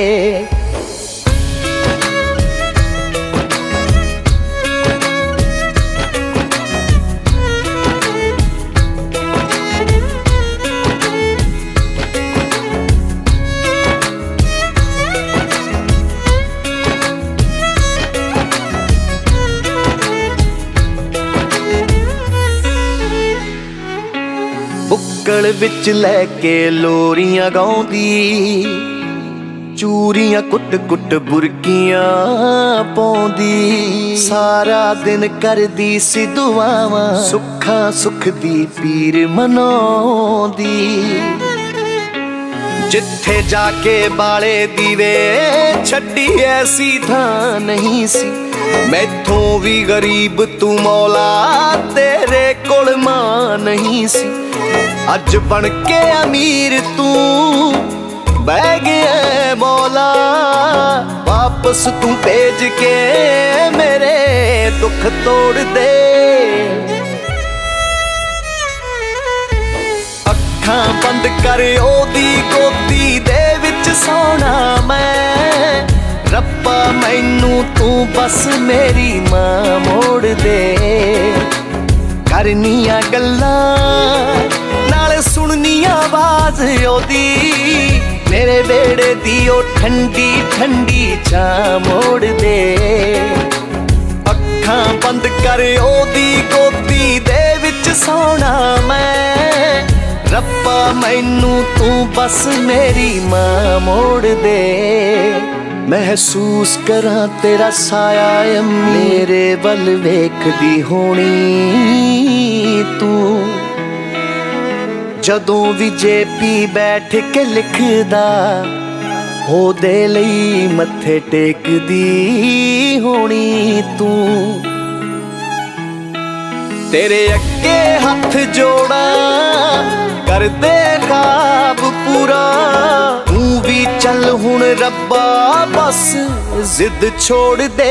S1: बुक्कल विच लैके लोरियां गाउंदी, चूरियां कुट कुट बुरकियां पाउंदी। सारा दिन करदी सी दुआवां, सुखा सुख दी पीर मनाउंदी। जिथे जाके बाले दीवे छड्डी ऐसी थां नहीं सी, मैथों भी गरीब तू मौला तेरे कोल मां नहीं सी। अज बन के अमीर तू बह गया मौला, वापस तू भेज के मेरे दुख तोड़ दे। अखां बंद कर ओदी गोदी दे विच सोना मैं, रब्बा मैनू तू बस मेरी मां मोड़ दे। करनियां गल्लां नाले सुननियां आवाज ओदी, मेरे बेड़े दी ओ ठंडी ठंडी छां मोड़ दे। अखां बंद कर ओदी गोदी दे विच सोना मैं, रब्बा मैनू तू बस मेरी मां मोड़ दे। महसूस करा तेरा साया मेरे वल वेखदी होनी तू, जदों भी जेपी बैठ के लिखदा ओदे लई मत्थे टेकदी होनी तू। तेरे अगे हथ जोड़ा कर दे ख्वाब पूरा, तू भी चल हुण रब्बा बस जिद छोड़ दे।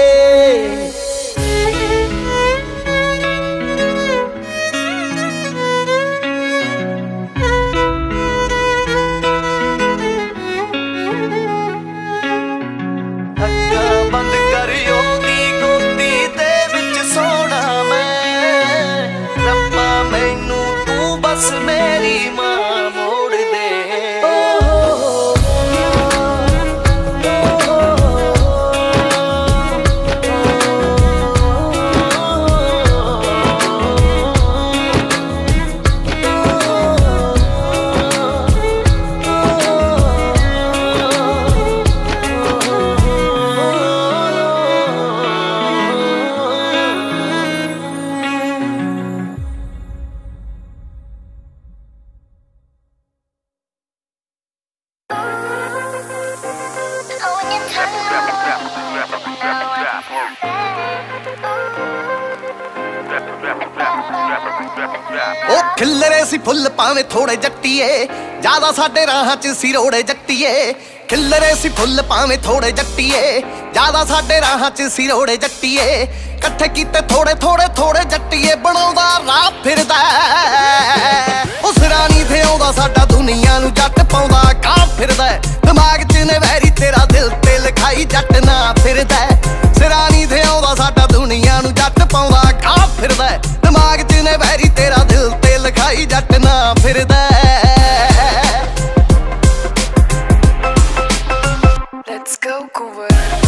S1: बंद कर ओदी गोदी दे विच सोना मैं, रब्बा मैनू तू बस मेरी मां मोड़ दे। ओ खिलरे सी फुल पावे थोड़े जट्टिए, ज्यादा साडे राहां च सिरोड़े जट्टिए। खिलरे सी फुल पावे थोड़े जट्टिए, ज्यादा साडे राहां च सिरोड़े जट्टिए। कट्ठे कीते थोड़े थोड़े थोड़े जट्टिए, बनाउंदा राह फिरदा उस रानी थे आउंदा साडा दुनिया नूं जट पाउंदा कां फिरदा। दिमाग च ने वैरी तेरा दिल ते लिखाई जट ना फिरदा। सिरानी थे आउंदा साडा दुनिया नूं जट पाउंदा कां फिरदा। दिमाग च ने वैरी तेरा दिल ते लिखाई जट ना फिरदा।
S3: Let's go Kuwar।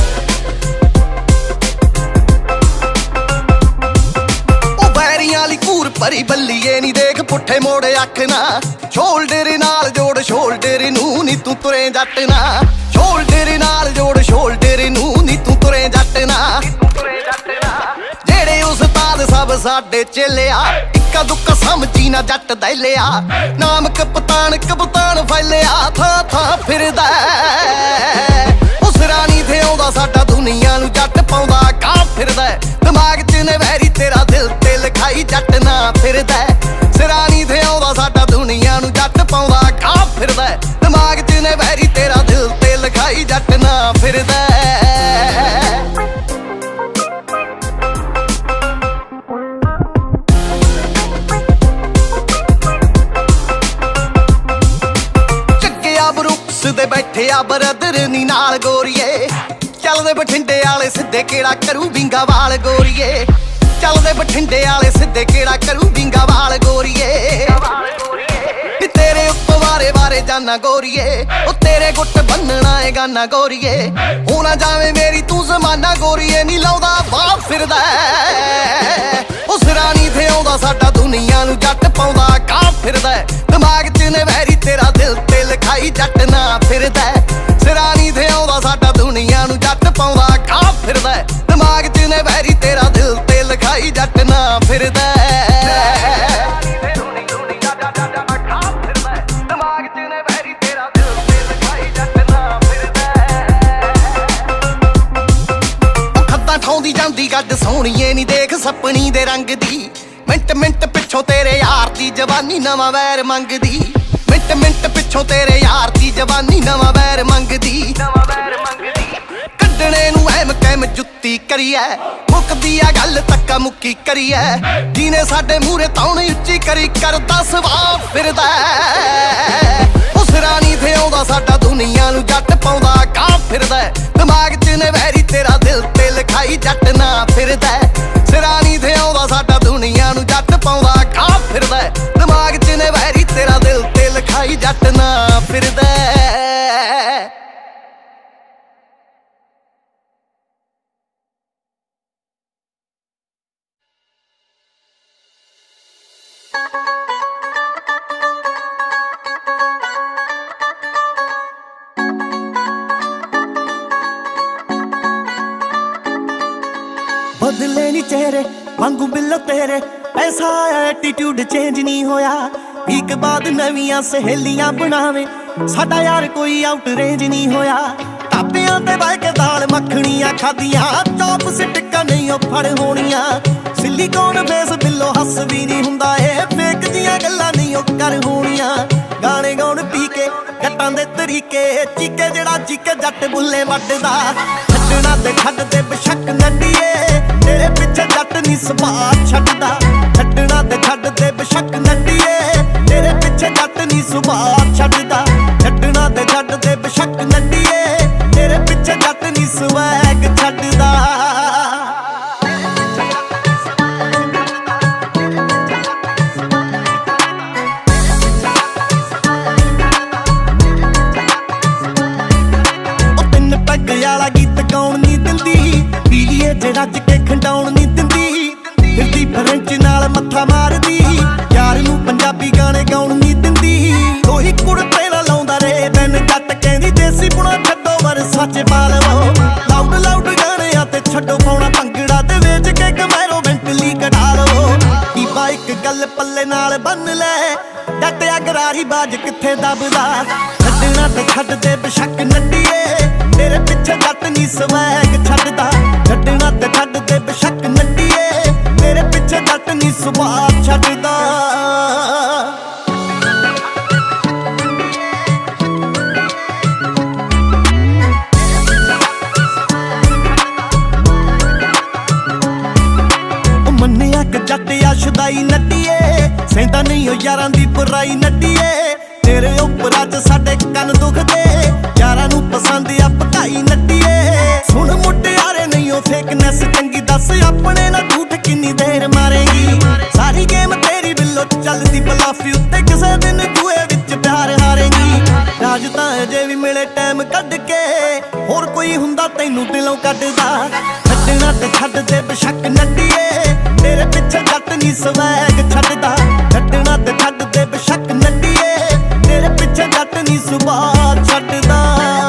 S1: ओ बैरियां वाली कूर भरी बल्लीए नी देख पुट्ठे मोड़े अख ना। शोल्डर नाल जोड़ शोल्डर नूं नी तू तुरे जट ना। शोल्डर नाल जोड़ शोल्डर नूं नी तू तुरे जट ना। जेड़े उस्ताद सब साडे चेलिया, इक्का दुक्का समझी ना जट दैलिया। नाम कप्तान कप्तान फैलिया थां थां फिरदा। उस रानी थे आउंदा साडा दुनिया नूं जट पाउंदा कां फिरदा। दिमाग च ने वैरी तेरा दिल ते लिखाई जट ना फिरदा। सिरानी थे आउंदा साडा दुनिया नूं जट पाउंदा कां फिरदा। दिमाग च ने वैरी तेरा दिल ते लिखाई ਹੱਸਦੇ ਬੈਠੇ ਆ ਬਰਦਰ ਨੀ ਨਾਲ ਗੋਰੀਏ ਚੱਲਦੇ ਬਠਿੰਡੇ ਵਾਲੇ ਸਿੱਧੇ ਕਿਹੜਾ ਕਰੂ ਵਿੰਗਾ ਵਾਲ ਗੋਰੀਏ ਚੱਲਦੇ ਬਠਿੰਡੇ ਵਾਲੇ ਸਿੱਧੇ ਕਿਹੜਾ ਕਰੂ ਵਿੰਗਾ ਵਾਲ ਗੋਰੀਏ ਨੀ ਤੇਰੇ ਉੱਤੋਂ ਵਾਰੇ ਵਾਰੇ ਜਾਨਾ ਗੋਰੀਏ ਉਹ ਤੇਰੇ ਗੁੱਟ ਬੰਨਣਾ ਏ ਗਾਨਾ ਗੋਰੀਏ ਹੋ ਨਾ ਜਾਵੇਂ ਮੇਰੀ ਤੂੰ ਜ਼ਮਾਨਾ ਗੋਰੀਏ ਨੀ ਲਾਉਂਦਾ ਵਾਹ ਫਿਰਦਾ ਉਹ ਸਿਰਾਣੀ ਤੇ ਆਉਂਦਾ ਸਾਡਾ ਦੁਨੀਆ ਨੂੰ ਜੱਟ ਪਾਉਂਦਾ ਕਾਂ ਫਿਰਦਾ ਦਿਮਾਗ 'ਚ ਨੇ ਵੈਰੀ ਤੇਰਾ ਦਿਲ ਤੇ ਲਿਖਾਈ ਜੱਟ ਨਾ ਫਿਰਦਾ ਸਿਰਾਣੀ ਤੇ ਆਉਂਦਾ ਸਾਡਾ ਦੁਨੀਆ ਨੂੰ ਜੱਟ ਪਾਉਂਦਾ ਕਾਂ ਫਿਰਦਾ ਦਿਮਾਗ 'ਚ ਨੇ ਵੈਰੀ ਤੇਰਾ ਦਿਲ ਤੇ ਲਿਖਾਈ ਜੱਟ ਨਾ ਫਿਰਦਾ ਠਾਉਂਦੀ ਜਾਂਦੀ ਗੱਡ ਸੋਹਣੀਏ ਨੀ ਦੇਖ ਸਪਣੀ ਦੇ ਰੰਗ ਦੀ ਮਿੰਟ ਮਿੰਟ ਪਿੱਛੋਂ ਤੇਰੇ ਯਾਰ ਦੀ ਜਵਾਨੀ ਨਵਾਂ ਵੈਰ ਮੰਗਦੀ ਮਿੰਟ ਮਿੰਟ ਪਿੱਛੋਂ ਤੇਰੇ ਯਾਰ ਦੀ ਜਵਾਨੀ ਨਵਾਂ ਵੈਰ ਮੰਗਦੀ ਕੱਢਣੇ ਨੂੰ ਐਮ ਕੈਮ ਜੁੱਤੀ ਕਰੀਐ ਮੁੱਕਦੀ ਆ ਗੱਲ ਤੱਕਾ ਮੁੱਕੀ ਕਰੀਐ ਜਿਹਨੇ ਸਾਡੇ ਮੂਹਰੇ ਤੌਣੀ ਉੱਚੀ ਕਰੀ ਕਰਦਾ ਸਵਾ ਫਿਰਦਾ ਉਹ ਸਿਰਾਣੀ ਤੇ ਆਉਂਦਾ ਸਾਡਾ ਦੁਨੀਆ ਨੂੰ ਜੱਟ ਪਾਉਂਦਾ ਕਾਂ ਫਿਰਦਾ ਦਿਮਾਗ 'ਚ ਨੇ ਵੈਰੀ ਤੇਰਾ ਦਿਲ ਤੇ ਲਿਖਾਈ ਜੱਟ ਨਾ ਫਿਰਦਾ ਸਿਰਾਣੀ ਤੇ ਆਉਂਦਾ ਸਾਡਾ ਦੁਨੀਆ ਨੂੰ ਜੱਟ ਪਾਉਂਦਾ ਕਾਂ ਫਿਰਦਾ ਦਿਮਾਗ 'ਚ ਨੇ ਵੈਰੀ ਤੇਰਾ ਦਿਲ ਤੇ ਲਿਖਾਈ ਜੱਟ ਨਾ ਫਿਰਦਾ ਬਦਲੇ ਨੀ ਚਿਹਰੇ ਵਾਂਗੂ ਬਿੱਲੋ ਤੇਰੇ ਐਸਾ ਐਟੀਟਿਊਡ ਚੇਂਜ ਨਹੀਂ ਹੋਇਆ ਵੀਕ ਬਾਅਦ ਨਵੀਆਂ ਸਹੇਲੀਆਂ ਬਣਾਵੇ ਸਾਡਾ ਯਾਰ ਕੋਈ ਆਊਟ ਰੇਂਜ ਨਹੀਂ ਹੋਇਆ ਢਾਬਿਆਂ ਤੇ ਬਹਿ ਕੇ ਦਾਲ ਮੱਖਣੀਆਂ ਖਾਦੀਆਂ ਚੌਪ ਸਿੱਟਕਾਂ ਨਹੀਂ ਉਹ ਫੜ ਹੋਣੀਆਂ ਸਿਲੀਕੋਨ ਬੇਸ ਬਿੱਲੋ ਹੱਸ ਵੀ ਨਹੀਂ ਹੁੰਦਾ ਇਹ ਫੇਕ ਦੀਆਂ ਗੱਲਾਂ ਨਹੀਂ ਉਹ ਕਰ ਹੋਣੀਆਂ ਗਾਣੇ ਗਾਉਣ ਪੀ ਕੇ ਜੱਟਾਂ ਦੇ ਤਰੀਕੇ ਚੀਕੇ ਜਿਹੜਾ ਚੀਕੇ ਜੱਟ ਬੁੱਲੇ ਵੱਢਦਾ ਛੱਡਣਾ ਤੇ ਛੱਡ ਦੇ ਬਸ਼ੱਕ ਨੰਡੀਏ ਤੇਰੇ ਪਿੱਛੇ ਜੱਟ ਨੀ ਸੁਭਾਅ ਛੱਡਦਾ ਛੱਡਣਾ ਤੇ ਛੱਡ ਦੇ ਬਸ਼ੱਕ ਨੰਡੀਏ ਤੇਰੇ ਪਿੱਛੇ ਜੱਟ ਨੀ ਸੁਭਾਅ ਛੱਡਦਾ ਛੱਡਣਾ ਤੇ ਛੱਡ ਦੇ ਬਸ਼ੱਕ ਨੰਡੀਏ ਤੇਰੇ ਪਿੱਛੇ ਜੱਟ ਨੀ ਸਵੈਗ ਛੱਡਦਾ ਉਹ ਤਿੰਨ ਪੈਗ ਵਾਲਾ ਗੀਤ ਗਾਉਣ ਨੀ ਦਿੰਦੀ ਪੀਲੀਏ ਜੇ ਰੱਜ ਕੇ ਖੰਡਾਉਣ ਨੀ ਦਿੰਦੀ ਫਿਰਦੀ ਫਰੈਂਚ ਨਾਲ ਮੱਥਾ ਮਾਰਦੀ ਯਾਰ ਨੂੰ ਪੰਜਾਬੀ ਗਾਣੇ ਗਾਉਣ ਨੀ ਦਿੰਦੀ ਉਹੀ ਕੁੜਤੇ ਨਾਲ ਲਾਉਂਦਾ ਰੇ ਬੈਨ ਜੱਟ ਕਹਿੰਦੀ ਦੇਸੀ ਪੁਣਾ ਛੱਡੋ ਵਰ ਸੱਚ ਪਾ ਲਵੋ ਲਾਊਡ ਲਾਊਡ ਗਾਣਿਆਂ ਤੇ ਛੱਡੋ ਪਾਉਣਾ ਭੰਗੜਾ ਤੇ ਵੇਚ ਕੇ ਕਮੈਰੋ ਵੈਂਟਲੀ ਕਢਾ ਲਵੋ ਕੀ ਬਾ ਇੱਕ ਗੱਲ ਪੱਲੇ ਨਾਲ ਬੰਨ ਲੈ ਜੱਟ ਅਗਰਾਰੀ ਬਾਜ ਕਿੱਥੇ ਦੱਬਦਾ ਛੱਡਣਾ ਤੇ ਛੱਡ ਦੇ ਬਸ਼ੱਕ ਨੰਡੀਏ ਤੇਰੇ ਪਿੱਛੇ ਜੱਟ ਨੀ ਸਵੈਗ ਛੱਡਦਾ ਛੱਡਣਾ ਤੇ ਛੱਡ ਦੇ ਬਸ਼ੱਕ ਨੰਡੀਏ ਤੇਰੇ ਪਿੱਛੇ ਜੱਟ ਨੀ ਸੁਭਾਅ ਛੱਡਦਾ ਉਹ ਮੰਨਿਆ ਕਿ ਜੱਟ ਆਸ਼ਦਾਈ ਨੱਡੀਏ ਸਹਿੰਦਾ ਨਹੀਂ ਉਹ ਯਾਰਾਂ ਦੀ ਬੁਰਾਈ ਨੱਡੀਏ ਤੇਰੇ ਉੱਪਰ ਅੱਜ ਸਾਡੇ ਕੰਨ ਦੁਖਦੇ ਯਾਰਾਂ ਨੂੰ ਪਸੰਦ ਆ ਭਕਾਈ ਨੱਡੀਏ ਸੁਣ ਮੁਟਿਆਰੇ ਨਹੀਂ ਉਹ ਫੇਕਨੈਸ ਚੰਗੀ ਦੱਸ ਆਪਣੇ ਨਾਲ ਝੂਠ ਕਿੰਨੀ ਦੇਰ ਮਾਰੇਗੀ ਸਾਰੀ ਗੇਮ ਤੇਰੀ ਬਿੱਲੋ ਚੱਲਦੀ ਬਲਾਫੀ ਉੱਤੇ ਕਿਸੇ ਦਿਨ ਜੂਏ ਵਿੱਚ ਪਿਆਰ ਹਾਰੇਗੀ ਰਾਜ ਤਾਂ ਅਜੇ ਵੀ ਮਿਲੇ ਟਾਈਮ ਕੱਢ ਕੇ ਹੋਰ ਕੋਈ ਹੁੰਦਾ ਤੈਨੂੰ ਦਿਲੋਂ ਕੱਢਦਾ ਛੱਡਣਾ ਤੇ ਛੱਡ ਦੇ ਬਸ਼ੱਕ ਨੱਡੀਏ ਤੇਰੇ ਪਿੱਛੇ ਜੱਟ ਨੀ ਸਵੈਗ ਛੱਡਦਾ ਛੱਡਣਾ ਤੇ ਛੱਡ ਦੇ ਬਸ਼ੱਕ ਨੱਡੀਏ ਤੇਰੇ ਪਿੱਛੇ ਜੱਟ ਨੀ ਸੁਭਾਅ ਛੱਡਦਾ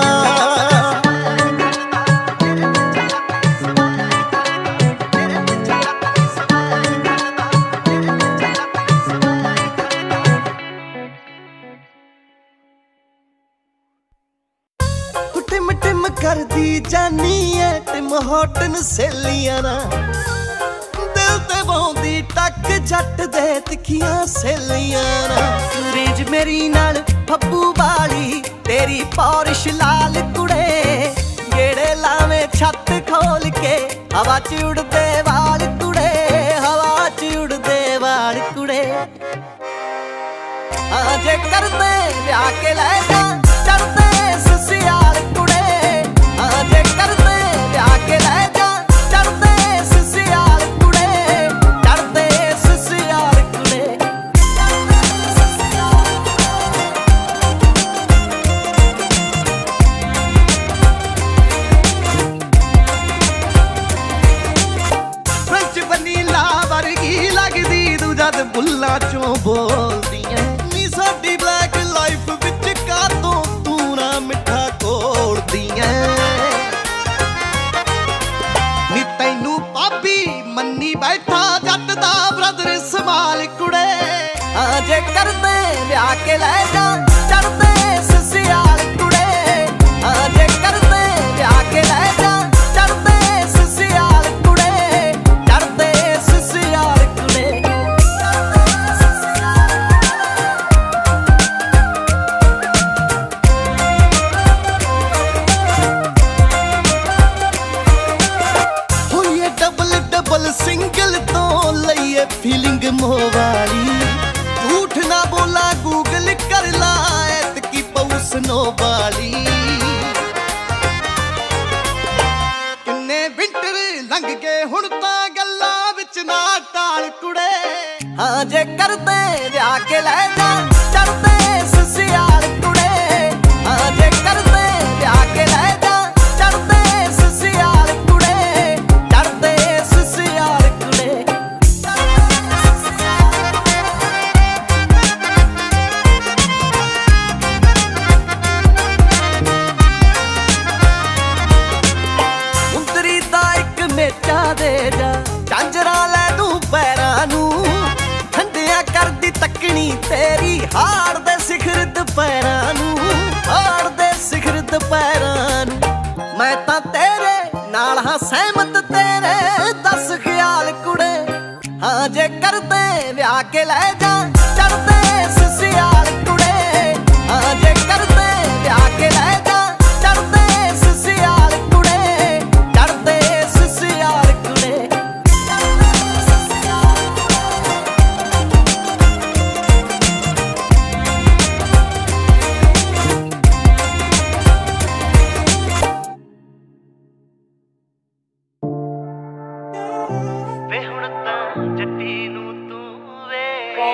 S1: ਟਿਮ ਟਿਮ ਕਰਦੀ ਜਾਨੀ ਐ ਟਿਮ ਹੋਟਨ ਸੇਲੀਆਂ ਨਾ ਦਿਲ ਤੇ ਵਾਉਂਦੀ ਟੱਕ ਜੱਟ ਦੇ ਤਿੱਖੀਆਂ ਸੇਲੀਆਂ ਨਾ ਰੇਂਜ ਮੇਰੀ ਨਾਲ ਫੱਬੂ ਵਾਲੀ ਤੇਰੀ ਪੌਰਿਸ਼ ਲਾਲ ਕੁੜੇ ਗੇੜੇ ਲਾਵੇਂ ਛੱਤ ਖੋਲ ਕੇ ਹਵਾ ਚ ਉੜਦੇ ਵਾਲ ਕੁੜੇ ਹਵਾ ਚ ਉੜਦੇ ਵਾਲ ਕੁੜੇ ਆ ਜੇ ਕਰਦੇ ਵਿਆਹ ਕੇ ਲੈ ਜਾ ਚੜਦੇ जे करदे विआह के लै जा चढ़दे ससियाल कुड़े। हाँ जे करदे विआह के लै जा चढ़दे ससियाल कुड़े, चढ़दे ससियाल कुड़े। होइए डबल डबल सिंगल तो लइए फीलिंग मोवाली, झूठ ना बोला गूगल कर ला ऐतकी पउस नो बाली। किन्ने विंटर लंघ गए हुण तां गल्लां विच ना टाल कुड़े। हाँ जे करदे विआह के लै जा चढ़दे ससियाल कुड़े। हाँ जे करदे विआह के लै जा चढ़दे ससियाल कुड़े, चढ़दे ससियाल कुड़े। ਮੁੰਦਰੀ ਦਾ ਇੱਕ ਮੇਚਾ ਦੇ ਜਾ ਝਾਂਜਰਾਂ ਲੈ ਦੂੰ ਪੈਰਾਂ ਨੂੰ, ਠੰਡਿਆਂ ਕਰਦੀ ਤੱਕਣੀ ਤੇਰੀ ਹਾੜ ਦੇ ਸਿਖਰ ਦੁਪਹਿਰਾਂ ਨੂੰ, ਹਾੜ ਦੇ ਸਿਖਰ ਦੁਪਹਿਰਾਂ ਨੂੰ। ਮੈਂ ਤਾਂ ਤੇਰੇ ਨਾਲ ਹਾਂ ਸਹਿਮਤ ਤੇਰੇ ਦੱਸ ਖਿਆਲ ਕੁੜੇ। ਹਾਂ ਜੇ ਕਰਦੇ ਵਿਆਹ ਕੇ ਲੈ ਜਾ ਚੜਦੇ ਸਸਿਆਲ ਕੁੜੇ। ਹਾਂ ਜੇ ਕਰਦੇ ਵਿਆਹ ਕੇ ਲੈ ਜਾ ਚੜਦੇ ਸਸਿਆਲ ਕੁੜੇ, ਚੜਦੇ ਸਸਿਆਲ ਕੁੜੇ। ਵੇ ਹੁਣ ਤਾਂ ਜੱਟੀ ਨੂੰ ਤੂੰ ਵੇ,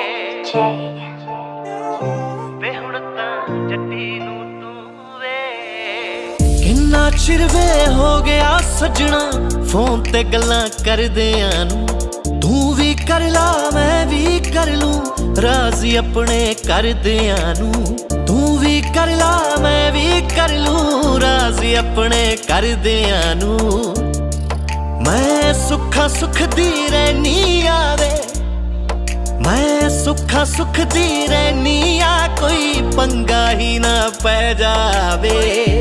S1: ਵੇ ਹੁਣ ਤਾਂ ਜੱਟੀ ਨੂੰ ਤੂੰ ਵੇ। ਕਿੰਨਾ ਚਿਰ ਵੇ ਹੋ ਗਿਆ ਸੱਜਣਾ ਫੋਨ ਤੇ ਗੱਲਾਂ ਕਰਦਿਆਂ ਨੂੰ, ਤੂੰ ਵੀ ਕਰ ਲਾ ਮੈਂ ਵੀ ਕਰ ਲੂੰ ਰਾਜ਼ੀ ਆਪਣੇ ਕਰਦਿਆਂ ਨੂੰ। ਤੂੰ ਵੀ ਕਰ ਲਾ ਮੈਂ ਵੀ ਕਰ ਲੂੰ ਰਾਜ਼ੀ ਆਪਣੇ ਕਰਦਿਆਂ ਨੂੰ। ਮੈਂ ਸੁੱਖਾ ਸੁੱਖ ਦੀ ਰਹਿਨੀ ਆ ਵੇ, ਮੈਂ ਸੁੱਖਾ ਸੁੱਖ ਦੀ ਰਹਿਨੀ ਆ, ਕੋਈ ਪੰਗਾ ਹੀ ਨਾ ਪੈ ਜਾਵੇ।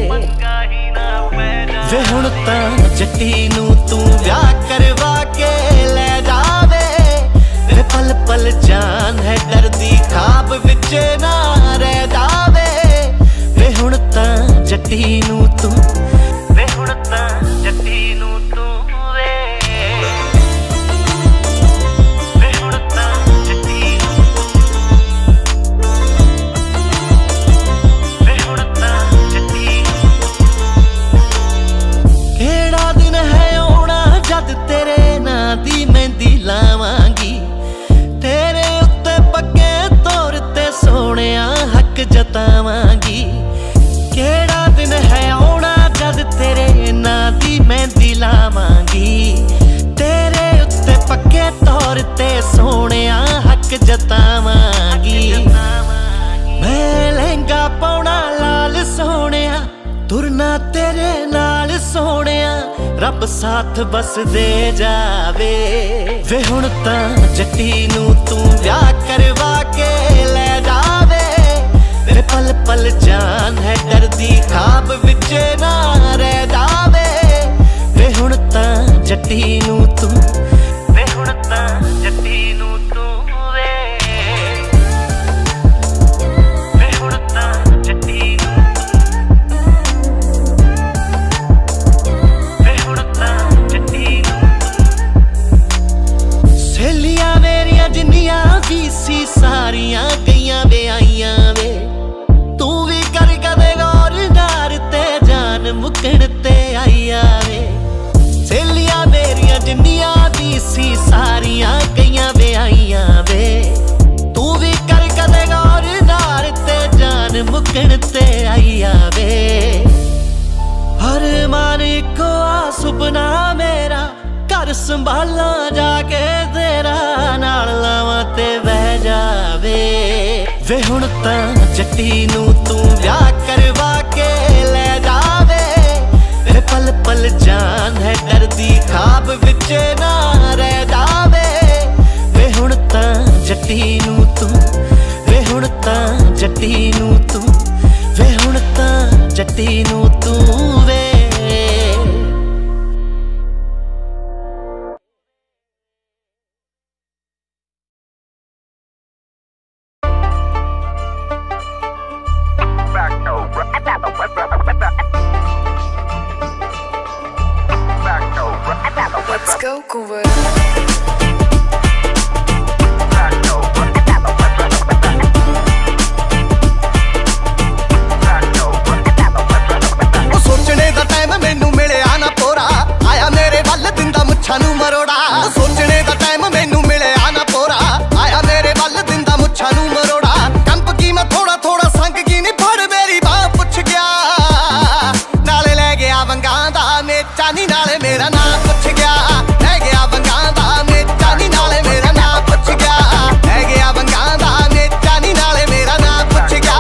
S1: ਵੇ ਹੁਣ ਤਾਂ ਜੱਟੀ ਨੂੰ ਤੂੰ ਵਿਆਹ ਕਰਵਾ ਕੇ ਲੈ ਜਾਵੇ। ਵੇ ਪਲ ਪਲ ਜਾਨ ਹੈ ਡਰਦੀ ਖਾਬ ਵਿੱਚ ਨਾ ਰਹਿ ਜਾਵੇ। ਵੇ ਹੁਣ ਤਾਂ ਜੱਟੀ ਨੂੰ ਤੂੰ, ਵੇ ਹੁਣ ਤਾਂ ਜੱਟੀ ਨੂੰ ਤੂੰ ਤੇਰੇ ਨਾਂ ਦੀ ਮਹਿੰਦੀ ਲਾਵਾਂਗੀ, ਤੇਰੇ ਉੱਤੇ ਪੱਕੇ ਤੌਰ ਤੇ ਸੋਹਣਿਆ ਹੱਕ ਜਤਾਵਾਂਗੀ। ਕਿਹੜਾ ਦਿਨ ਹੈ ਆਉਣਾ ਜਦ ਤੇਰੇ ਨਾਂ ਦੀ ਮਹਿੰਦੀ ਲਾਵਾਂਗੀ, ਤੇਰੇ ਉੱਤੇ ਪੱਕੇ ਤੌਰ ਤੇ ਸੋਹਣਿਆ ਹੱਕ ਜਤਾਵਾਂਗੀ। ਮੈਂ ਲਹਿੰਗਾ ਪਾਉਣਾ ਲਾਲ ਸੋਹਣਿਆ, ਤੁਰਨਾ ਤੇਰੇ ਨਾਲ ਸੋਹਣਿਆ, ਰੱਬ ਸਾਥ ਬਸ ਦੇ ਜਾਵੇ। ਵੇ ਹੁਣ ਤਾਂ ਜੱਟੀ ਨੂੰ ਤੂੰ ਵਿਆਹ ਕਰਵਾ ਕੇ ਲੈ ਜਾਵੇ। ਵੇ ਪਲ ਪਲ ਜਾਨ ਹੈ ਡਰਦੀ ਖਾਬ ਵਿੱਚ ਨਾ ਰਹਿ ਜਾਵੇ। ਵੇ ਹੁਣ ਤਾਂ ਜੱਟੀ ਨੂੰ ਤੂੰ, ਵੇ ਹੁਣ ਤਾਂ ਜੱਟੀ ਨੂੰ ਤੂੰ ਵੇ, ਵੇ ਹੁਣ ਤਾਂ ਜੱਟੀ ਨੂੰ ਸੀ ਸਾਰੀਆਂ ਗਈਆਂ ਵਿਆਹੀਆਂ ਵੇ। ਤੂੰ ਵੀ ਕਰ ਕਦੇ ਗੌਰ ਡਾਰ ਤੇ ਜਾਨ ਮੁੱਕਣ ਤੇ ਆਈਆਂ ਵੇ। ਸਹੇਲੀਆਂ ਮੇਰੀਆਂ ਜਿੰਨੀਆਂ ਵੀ ਸੀ ਸਾਰੀਆਂ ਗਈਆਂ ਵਿਆਹੀਆਂ ਵੇ। ਤੂੰ ਵੀ ਕਰ ਕਦੇ ਗੌਰ ਡਾਰ ਤੇ ਜਾਨ ਮੁੱਕਣ ਤੇ ਆਈਆਂ ਵੇ। ਹਰ ਮਾਨ ਇੱਕੋ ਆ ਸੁਪਨਾ ਮੇਰਾ, ਘਰ ਸੰਭਾਲਾਂ ਜਾ ਕੇ ਤੇਰਾ, ਨਾਲ ਲਾਵਾਂ ਤੇ ਬਹਿ ਜਾਵੇ। ਵੇ ਹੁਣ ਤਾਂ ਜੱਟੀ ਨੂੰ ਤੂੰ ਵਿਆਹ ਕਰਵਾ ਕੇ ਲੈ ਜਾਵੇ। ਵੇ ਪਲ ਪਲ ਜਾਨ ਹੈ ਡਰਦੀ ਖਾਬ ਵਿੱਚ ਨਾ ਰਹਿ ਜਾਵੇ। ਵੇ ਹੁਣ ਤਾਂ ਜੱਟੀ ਨੂੰ ਤੂੰ, तां जट्टी नूं तू वे, हुण तां जट्टी नूं तू वे।
S3: Let's go, Kuvar.
S1: सोचने दा टाइम मैनू मिलिया ना पोरा, आया मेरे वल दिंदा मुच्छां नू मरोड़ा। सोचने दा टाइम मैनू मिलिया ना पोरा, आया मेरे वल दिंदा मुच्छां नू मरोड़ा। कंप की मैं थोड़ा थोड़ा संग की नी फड़ मेरी बांह पुछ गया, नाले ले गया वंगां दा मेचा नी, नाले मेरा नाम पुछ गया। ले गया वंगां दा मेचा नी, नाले मेरा नाम पुछ गया। ले गया वंगां दा मेचा नी, नाले मेरा नाम पुछ गया।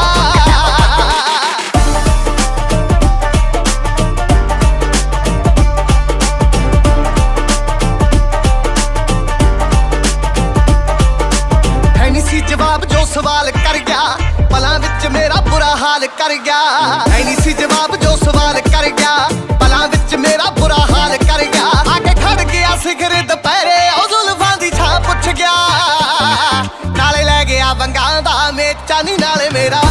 S1: जवाब जो सवाल कर गया, पलां विच मेरा बुरा हाल कर गया। है नहीं सी जवाब जो सवाल कर गया, पलां विच मेरा बुरा हाल कर गया। आके खड़ गया सिखर दुपहरे, ओ जुल्फां दी छां पुछ गया। नाले ले गया वंगां दा मेचा नी, नाले मेरा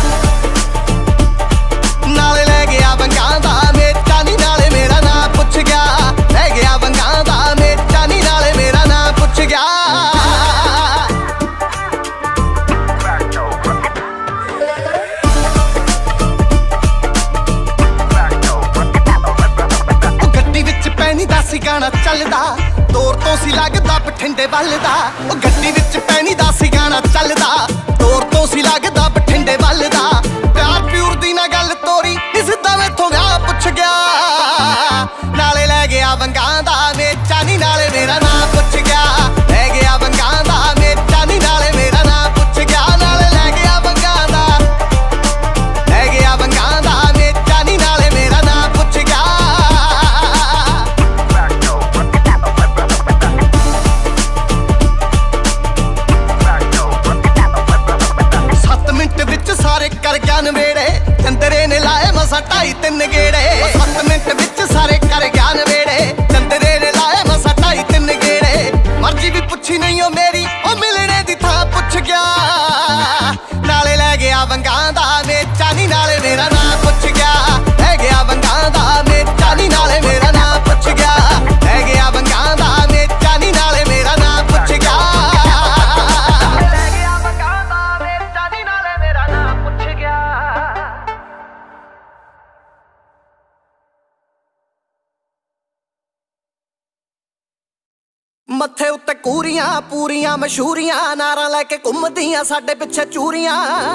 S1: नाले ले गया वंगां दा मेचा नी, नाले मेरा नाम पुछ गया। ले गया वंगां दा मेचा नी, नाले मेरा नाम पुछ गया। सी गाना चलदा दौर तो सी लगदा बठिंडे वल दा। ओ गड्डी विच पैनी दा सी गाना चलदा दौर तो सी लगदा बठिंडे वल दा। प्यार प्यूर दी ना गल तोरी, सिद्धा मैथों विआह पुछ गया। नाले ले गया वंगां दा मेचा नी, नाले मेरा नाम पुछ गया। ले गया वंगां दा मेचा नी, नाले मेरा नाम पुछ गया। नाले ले गया वंगां दा, ले गया वंगां दा मेचा नी, नाले मेरा नाम पुछ गया। सारे कर गया नवेड़े, चंदरे ने लाए मसा ढाई तिन गेड़े। सत्त मिंट विच सारे कर गया नवेड़े, चंदरे ने लाए मसा ढाई तिन गेड़े। मर्जी भी पुछी नहीं ओ मेरी, ओ मिलने दी थां पुछ गया। नाले ले गया वंगां दा मेचा नी, नाले मेरा नाम पुछ गया। ले गया वंगां दा मेचा नी, नाले मेरा नाम पुछ गया। ले गया वंगां दा मेचा नी, नाले मेरा नाम पुछ गया। मत्थे उत्ते कूरियां पूरियां मशहूरियां, नारां लैके घुमदियां साडे पिछे चूरियां।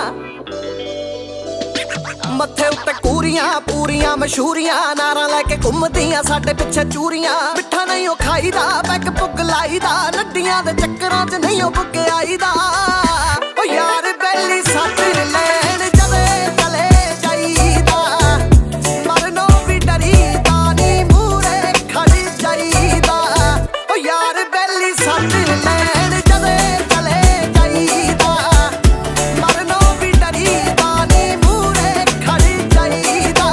S1: मत्थे उत्ते कूरियां पूरियां मशहूरियां, नारां लैके घुमदियां साडे पिछे चूरियां। मिठा नहीं ओ खाईदा, पैग पुग लाईदा, नड्डियां दे चक्करां च नहीं ओ बुके आईदा। ओ यार बैली सच लैन जदे चले जाईदा, मरनों भी डरीदा नी, मूरे खड़ जाईदा। ओ यार बैली सच लैन जदे चले जाईदा, मरनों भी डरीदा नी, मूरे खड़ जाईदा।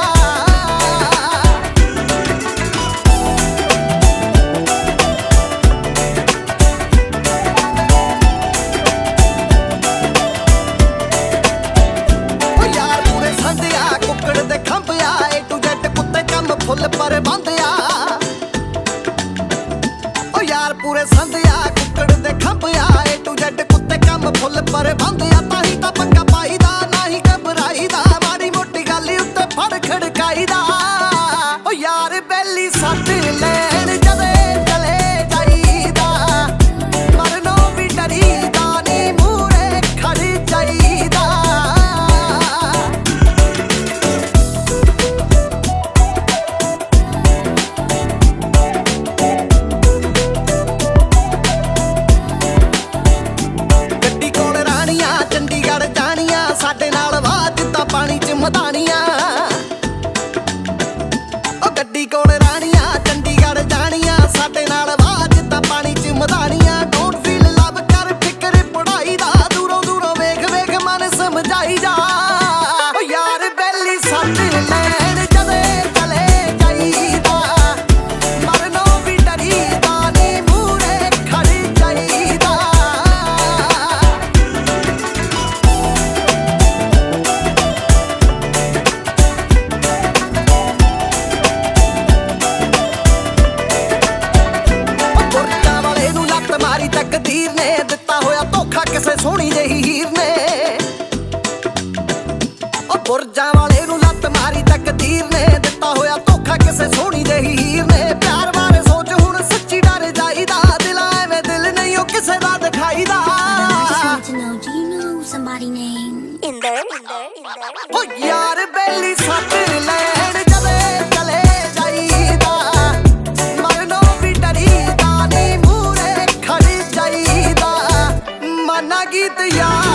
S1: बुरजा वाले नू लत मारी तकदीर ने, दिता होया धोखा किसे सोहनी जेही हीर ने। प्यार बारे सोच हुण सच्ची डर जाईदा, दिल एवें दिल नहीं ओ किसे दा दिखाईदा। ओ यार बेली सट लैण जदे चले जाईदा, मरनो भी डरीदा नी मूरे खड़ जाईदा। मना गीत यार